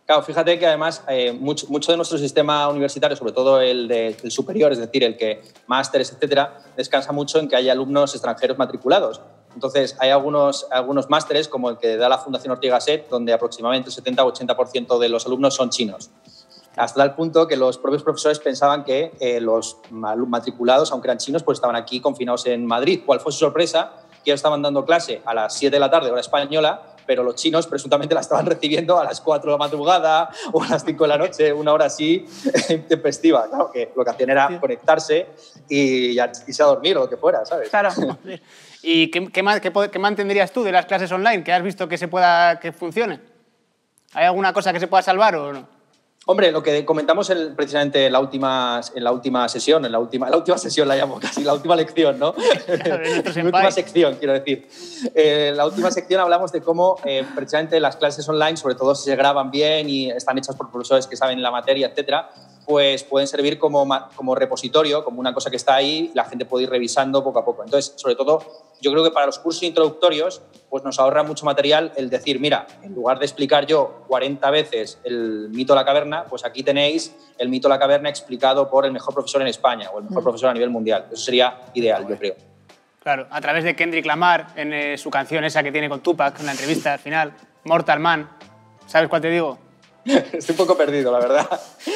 Speaker 6: Claro, fíjate que además mucho de nuestro sistema universitario, sobre todo el superior, es decir, el que másteres, etcétera, descansa mucho en que haya alumnos extranjeros matriculados. Entonces, hay algunos másteres, como el que da la Fundación Ortega Set, donde aproximadamente el 70 o 80% de los alumnos son chinos. Hasta el punto que los propios profesores pensaban que los matriculados, aunque eran chinos, pues estaban aquí confinados en Madrid. ¿Cuál fue su sorpresa? Que ellos estaban dando clase a las 7 de la tarde, hora española, pero los chinos presuntamente la estaban recibiendo a las 4 de la madrugada o a las 5 de la noche, una hora así tempestiva. Claro, que lo que hacían era conectarse y irse a dormir o lo que fuera, ¿sabes?
Speaker 3: Claro.
Speaker 2: ¿Y qué mantendrías tú de las clases online? ¿Qué has visto que funcione? ¿Hay alguna cosa que se pueda salvar o no?
Speaker 6: Hombre, lo que comentamos precisamente en la última sesión, la última sesión la llamo casi, la última lección, ¿no?
Speaker 2: Claro,
Speaker 6: la última sección, quiero decir. La última sección hablamos de cómo precisamente las clases online, sobre todo si se graban bien y están hechas por profesores que saben la materia, etcétera, pues pueden servir como repositorio, como una cosa que está ahí y la gente puede ir revisando poco a poco. Entonces, sobre todo, yo creo que para los cursos introductorios pues nos ahorra mucho material el decir, mira, en lugar de explicar yo 40 veces el mito de la caverna, pues aquí tenéis el mito de la caverna explicado por el mejor profesor en España o el mejor profesor a nivel mundial. Eso sería ideal, yo creo.
Speaker 2: Claro, a través de Kendrick Lamar, en su canción esa que tiene con Tupac, en la entrevista al final, Mortal Man. ¿Sabes cuál te digo?
Speaker 6: Estoy un poco perdido, la verdad.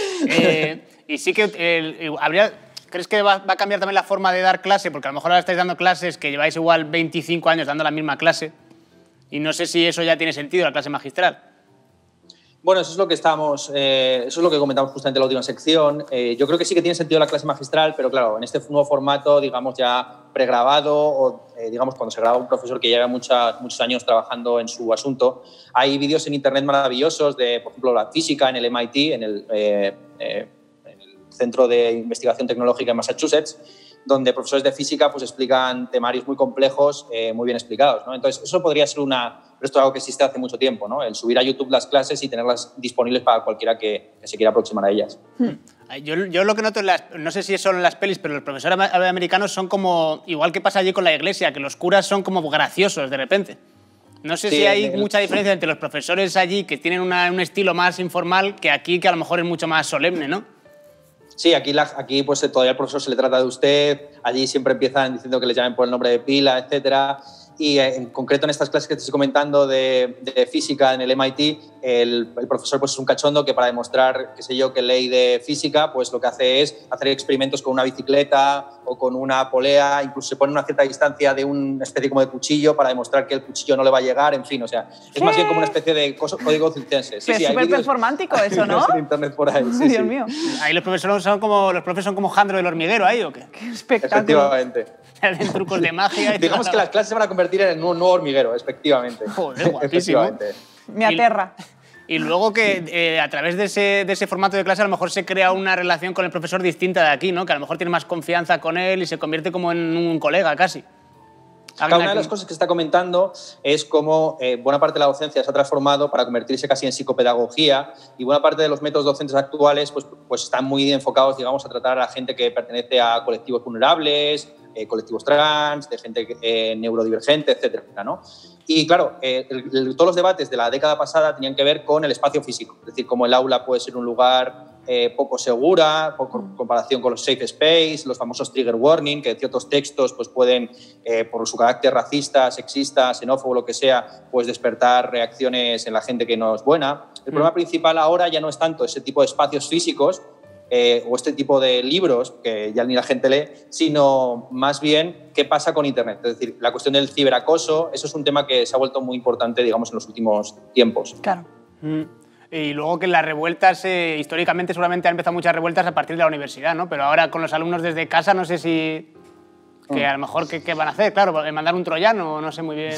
Speaker 2: Y sí que ¿crees que va a cambiar también la forma de dar clase? Porque a lo mejor ahora estáis dando clases que lleváis igual 25 años dando la misma clase y no sé si eso ya tiene sentido, la clase magistral.
Speaker 6: Bueno, eso es lo que eso es lo que comentamos justamente en la última sección. Yo creo que sí que tiene sentido la clase magistral, pero claro, en este nuevo formato, digamos, ya pregrabado o, digamos, cuando se graba un profesor que lleva muchos años trabajando en su asunto, hay vídeos en internet maravillosos de, por ejemplo, la física en el MIT, en el Centro de Investigación Tecnológica en Massachusetts, donde profesores de física pues, explican temarios muy complejos, muy bien explicados, ¿no? Entonces, eso podría ser pero esto es algo que existe hace mucho tiempo, ¿no? El subir a YouTube las clases y tenerlas disponibles para cualquiera que se quiera aproximar a ellas.
Speaker 2: Yo lo que noto, no sé si es solo en las pelis, pero los profesores americanos son como, igual que pasa allí con la iglesia, que los curas son como graciosos de repente. No sé si hay mucha diferencia entre los profesores allí, que tienen un estilo más informal, que aquí, que a lo mejor es mucho más solemne, ¿no?
Speaker 6: Sí, aquí pues todavía al profesor se le trata de usted, allí siempre empiezan diciendo que le llamen por el nombre de pila, etcétera. Y en concreto en estas clases que te estoy comentando de física en el MIT, el profesor pues es un cachondo que para demostrar, qué sé yo, que ley de física, pues lo que hace es hacer experimentos con una bicicleta o con una polea, incluso se pone a una cierta distancia de una especie como de cuchillo para demostrar que el cuchillo no le va a llegar, en fin, o sea, es más bien como una especie de código circense.
Speaker 3: Sí, es súper performático eso, ¿no?
Speaker 6: En internet por ahí, sí,
Speaker 3: Dios mío.
Speaker 2: Ahí los profes son como Jandro del Hormiguero, ¿ahí o qué?
Speaker 3: Qué espectáculo.
Speaker 6: Efectivamente.
Speaker 2: Hacen trucos de magia.
Speaker 6: Digamos que las clases se van a convertir en un nuevo hormiguero, efectivamente.
Speaker 2: Joder, guapísimo.
Speaker 3: Me aterra.
Speaker 2: Y luego que a través de ese formato de clase a lo mejor se crea una relación con el profesor distinta de aquí, ¿no? Que a lo mejor tiene más confianza con él y se convierte como en un colega casi.
Speaker 6: Una de las cosas que está comentando es cómo buena parte de la docencia se ha transformado para convertirse casi en psicopedagogía y buena parte de los métodos docentes actuales pues están muy enfocados, digamos, a tratar a la gente que pertenece a colectivos vulnerables, colectivos trans, de gente neurodivergente, etcétera, ¿no? Y claro, todos los debates de la década pasada tenían que ver con el espacio físico, es decir, cómo el aula puede ser un lugar poco segura, por comparación con los safe space, los famosos trigger warning, que ciertos textos pues pueden, por su carácter racista, sexista, xenófobo, lo que sea, pues despertar reacciones en la gente que no es buena. El problema principal ahora ya no es tanto ese tipo de espacios físicos o este tipo de libros que ya ni la gente lee, sino más bien qué pasa con Internet. Es decir, la cuestión del ciberacoso, eso es un tema que se ha vuelto muy importante, digamos, en los últimos tiempos.
Speaker 3: Claro.
Speaker 2: Y luego que las revueltas, históricamente seguramente han empezado muchas revueltas a partir de la universidad, ¿no? Pero ahora con los alumnos desde casa no sé si... que a lo mejor ¿qué van a hacer? Claro, mandar un troyano, no sé muy bien...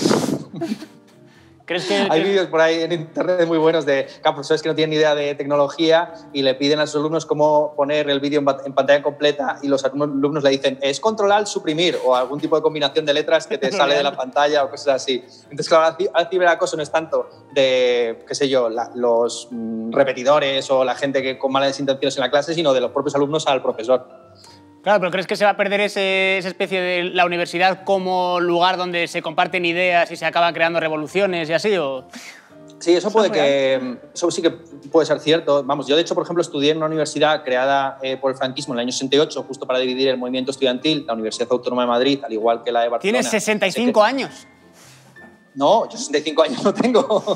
Speaker 2: ¿Crees que...?
Speaker 6: Hay vídeos por ahí en internet muy buenos de profesores que no tienen ni idea de tecnología y le piden a sus alumnos cómo poner el vídeo en pantalla completa y los alumnos le dicen es control suprimir o algún tipo de combinación de letras que te sale de la pantalla o cosas así. Entonces, claro, el ciberacoso no es tanto de, qué sé yo, los repetidores o la gente que con malas intenciones en la clase, sino de los propios alumnos al profesor.
Speaker 2: Claro, pero ¿crees que se va a perder esa especie de la universidad como lugar donde se comparten ideas y se acaban creando revoluciones y así? ¿O?
Speaker 6: Sí, eso sí que puede ser cierto. Vamos, yo de hecho, por ejemplo, estudié en una universidad creada por el franquismo en el año 68, justo para dividir el movimiento estudiantil, la Universidad Autónoma de Madrid, al igual que la de Barcelona.
Speaker 2: ¿Tienes 65 años?
Speaker 6: No, yo 65 años no tengo.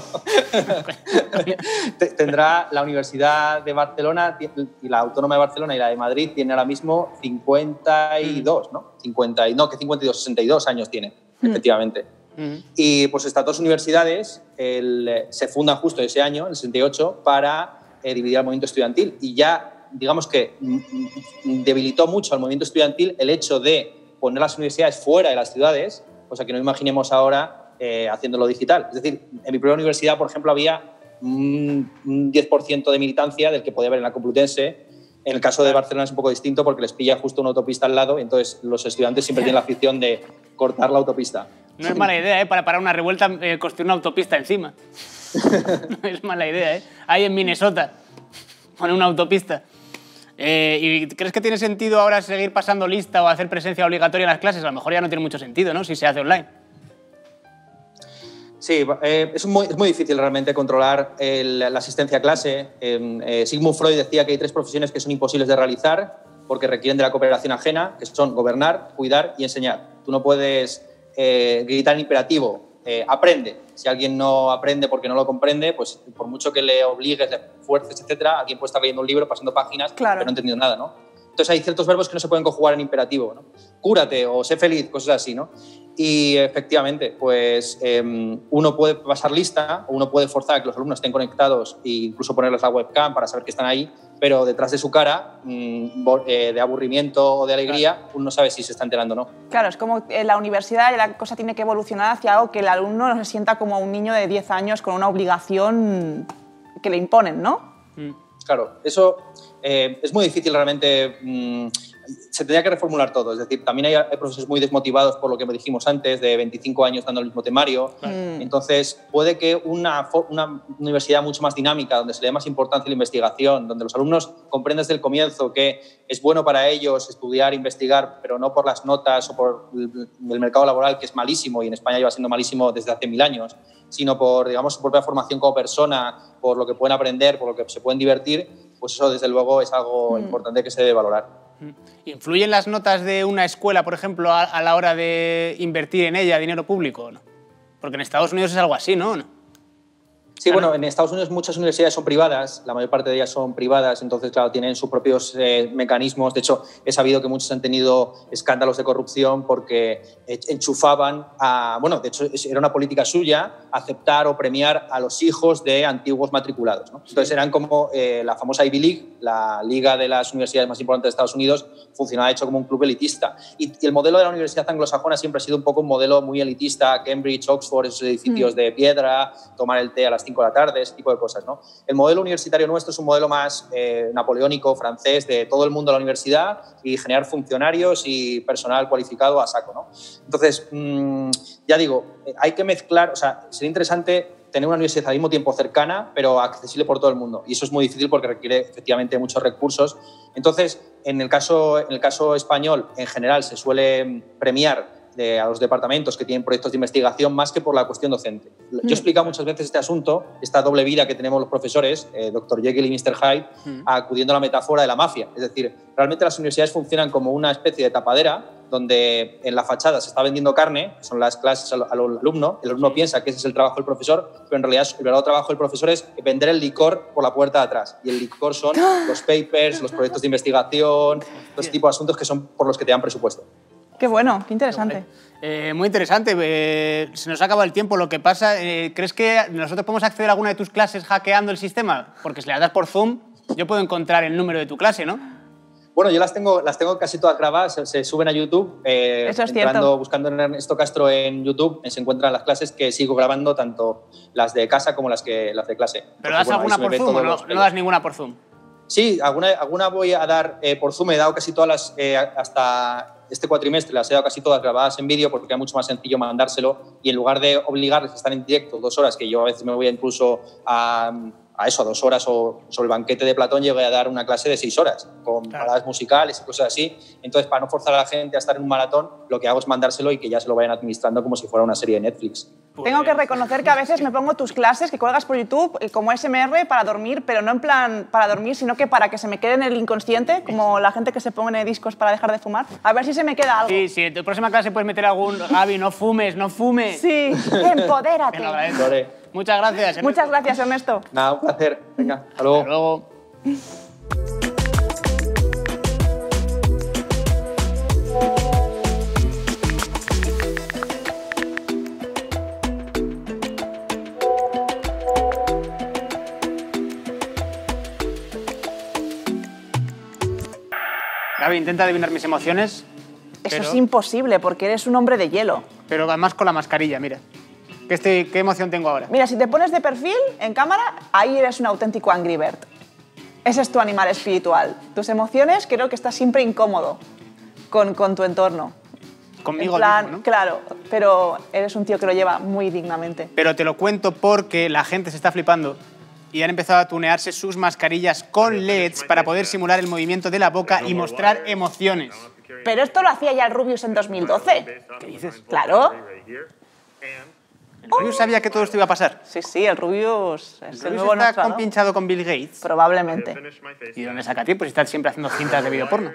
Speaker 6: Tendrá la Universidad de Barcelona y la Autónoma de Barcelona y la de Madrid tiene ahora mismo 52, ¿no? 52, 62 años tiene, efectivamente. Y pues estas dos universidades se fundan justo ese año, el 68, para dividir el movimiento estudiantil. Y ya, digamos que debilitó mucho al movimiento estudiantil el hecho de poner las universidades fuera de las ciudades, cosa que no imaginemos ahora haciéndolo digital. Es decir, en mi propia universidad, por ejemplo, había un 10% de militancia del que podía haber en la Complutense. En el caso de Barcelona es un poco distinto porque les pilla justo una autopista al lado y entonces los estudiantes siempre tienen la afición de cortar la autopista.
Speaker 2: No es mala idea, ¿eh? Para parar una revuelta, construir una autopista encima. No es mala idea, ¿eh? Ahí en Minnesota, poner una autopista. ¿Y crees que tiene sentido ahora seguir pasando lista o hacer presencia obligatoria en las clases? A lo mejor ya no tiene mucho sentido, ¿no? Si se hace online.
Speaker 6: Sí, es muy difícil realmente controlar la asistencia a clase. Sigmund Freud decía que hay 3 profesiones que son imposibles de realizar porque requieren de la cooperación ajena, que son gobernar, cuidar y enseñar. Tú no puedes gritar en imperativo, aprende. Si alguien no aprende porque no lo comprende, pues por mucho que le obligues, le fuerces, etcétera, alguien puede estar leyendo un libro, pasando páginas, pero no ha entendido nada, ¿no? Entonces hay ciertos verbos que no se pueden conjugar en imperativo, ¿no? Cúrate o sé feliz, cosas así, ¿no? Y efectivamente, pues uno puede pasar lista o uno puede forzar a que los alumnos estén conectados e incluso ponerles la webcam para saber que están ahí, pero detrás de su cara, de aburrimiento o de alegría, uno no sabe si se está enterando o no.
Speaker 3: Claro, es como en la universidad la cosa tiene que evolucionar hacia algo que el alumno no se sienta como un niño de 10 años con una obligación que le imponen, ¿no?
Speaker 6: Claro, eso es muy difícil realmente. Se tendría que reformular todo. Es decir, también hay profesores muy desmotivados por lo que me dijimos antes, de 25 años dando el mismo temario. Entonces, puede que una universidad mucho más dinámica, donde se le dé más importancia a la investigación, donde los alumnos comprendan desde el comienzo que es bueno para ellos estudiar, investigar, pero no por las notas o por el mercado laboral, que es malísimo, y en España lleva siendo malísimo desde hace 1000 años, sino por, digamos, su propia formación como persona, por lo que pueden aprender, por lo que se pueden divertir, pues eso, desde luego, es algo importante que se debe valorar.
Speaker 2: ¿Influyen las notas de una escuela, por ejemplo, a la hora de invertir en ella dinero público? ¿No? Porque en Estados Unidos es algo así, ¿no?
Speaker 6: Sí, bueno, en Estados Unidos muchas universidades son privadas, la mayor parte de ellas son privadas, entonces, claro, tienen sus propios mecanismos. De hecho, he sabido que muchos han tenido escándalos de corrupción porque enchufaban a... Bueno, de hecho, era una política suya aceptar o premiar a los hijos de antiguos matriculados, ¿no? Entonces, eran como la famosa Ivy League, la liga de las universidades más importantes de Estados Unidos, funcionaba hecho como un club elitista. Y el modelo de la universidad anglosajona siempre ha sido un poco un modelo muy elitista, Cambridge, Oxford, esos edificios de piedra, tomar el té a las 5 de la tarde, ese tipo de cosas, ¿no? El modelo universitario nuestro es un modelo más napoleónico, francés, de todo el mundo a la universidad y generar funcionarios y personal cualificado a saco, ¿no? Entonces, ya digo, hay que mezclar, o sea, sería interesante tener una universidad al mismo tiempo cercana, pero accesible por todo el mundo. Y eso es muy difícil porque requiere efectivamente muchos recursos. Entonces, en el caso español, en general, se suele premiar a los departamentos que tienen proyectos de investigación más que por la cuestión docente. Yo he explicado muchas veces este asunto, esta doble vida que tenemos los profesores, Dr. Jekyll y Mr. Hyde, acudiendo a la metáfora de la mafia. Es decir, realmente las universidades funcionan como una especie de tapadera donde en la fachada se está vendiendo carne, son las clases al alumno, el alumno piensa que ese es el trabajo del profesor, pero en realidad el verdadero trabajo del profesor es vender el licor por la puerta de atrás. Y el licor son los papers, los proyectos de investigación, todo ese tipo de asuntos que son por los que te dan presupuesto.
Speaker 3: Qué bueno, qué interesante.
Speaker 2: Muy interesante. Se nos ha acabado el tiempo. Lo que pasa, ¿crees que nosotros podemos acceder a alguna de tus clases hackeando el sistema? Porque si le das por Zoom, yo puedo encontrar el número de tu clase, ¿no?
Speaker 6: Bueno, yo las tengo casi todas grabadas, se suben a YouTube.
Speaker 3: Eso es cierto.
Speaker 6: Buscando en Ernesto Castro en YouTube, se encuentran las clases que sigo grabando, tanto las de casa como las de clase.
Speaker 2: ¿Pero das alguna por Zoom o no das ninguna por Zoom?
Speaker 6: Sí, alguna voy a dar por Zoom. He dado casi todas las, hasta este cuatrimestre, las he dado casi todas grabadas en vídeo porque era mucho más sencillo mandárselo y en lugar de obligarles a estar en directo 2 horas, que yo a veces me voy incluso a a eso, a 2 horas, o sobre el banquete de Platón llegué a dar una clase de 6 horas, con paradas musicales y cosas así. Entonces, para no forzar a la gente a estar en un maratón, lo que hago es mandárselo y que ya se lo vayan administrando como si fuera una serie de Netflix.
Speaker 3: Tengo que reconocer que a veces me pongo tus clases que cuelgas por YouTube como SMR para dormir, pero no en plan para dormir, sino que para que se me quede en el inconsciente, como la gente que se pone discos para dejar de fumar. A ver si se me queda algo.
Speaker 2: Sí, en tu próxima clase puedes meter algún... Gaby, no fumes, no fumes.
Speaker 3: Sí, empodérate.
Speaker 2: Te lo agradezco.
Speaker 6: Lore.
Speaker 2: Muchas gracias. Ernesto.
Speaker 3: Muchas gracias, Ernesto.
Speaker 6: Nada, un placer. Venga, hasta luego.
Speaker 2: Hasta luego. Gaby, intenta adivinar mis emociones.
Speaker 3: Eso es imposible porque eres un hombre de hielo.
Speaker 2: Pero además con la mascarilla, mira. ¿Qué emoción tengo ahora?
Speaker 3: Mira, si te pones de perfil en cámara, ahí eres un auténtico Angry Bird. Ese es tu animal espiritual. Tus emociones, creo que estás siempre incómodo con tu entorno.
Speaker 2: Conmigo
Speaker 3: En plan,
Speaker 2: mismo, ¿no?
Speaker 3: Claro, pero eres un tío que lo lleva muy dignamente.
Speaker 2: Pero te lo cuento porque la gente se está flipando y han empezado a tunearse sus mascarillas con LEDs para poder simular el movimiento de la boca y mostrar emociones.
Speaker 3: Pero esto lo hacía ya el Rubius en 2012.
Speaker 2: ¿Qué dices?
Speaker 3: Claro.
Speaker 2: ¿El Rubius sabía que todo esto iba a pasar?
Speaker 3: Sí, el Rubius es el
Speaker 2: ¿El
Speaker 3: nuevo
Speaker 2: Rubius está
Speaker 3: Nostradamus.
Speaker 2: compinchado con Bill Gates?
Speaker 3: Probablemente.
Speaker 2: ¿Y de dónde saca tiempo si está siempre haciendo cintas de videoporno?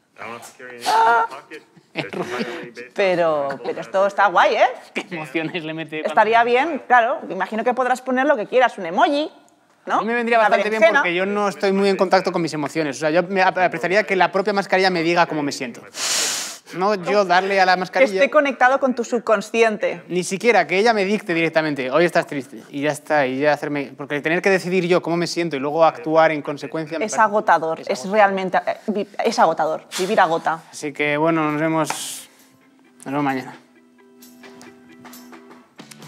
Speaker 3: Pero esto está guay, ¿eh?
Speaker 2: ¿Qué emociones le mete?
Speaker 3: Estaría bien, claro. Imagino que podrás poner lo que quieras, un emoji, ¿no?
Speaker 2: A mí me vendría
Speaker 3: Una
Speaker 2: bastante bien
Speaker 3: berenjena.
Speaker 2: porque yo no estoy muy en contacto con mis emociones. O sea, yo me apreciaría que la propia mascarilla me diga cómo me siento. No yo darle a la
Speaker 3: Que
Speaker 2: mascarilla...
Speaker 3: esté conectado con tu subconsciente.
Speaker 2: Ni siquiera que ella me dicte directamente, hoy estás triste, y ya está, y ya hacerme... Porque tener que decidir yo cómo me siento y luego actuar en consecuencia... me
Speaker 3: Es
Speaker 2: parece-
Speaker 3: agotador, es realmente... Es agotador, vivir agota.
Speaker 2: Así que, bueno, nos vemos mañana.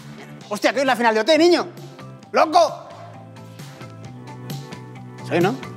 Speaker 2: ¡Hostia, que hoy es la final de OT, niño! ¡Loco! Soy, ¿no?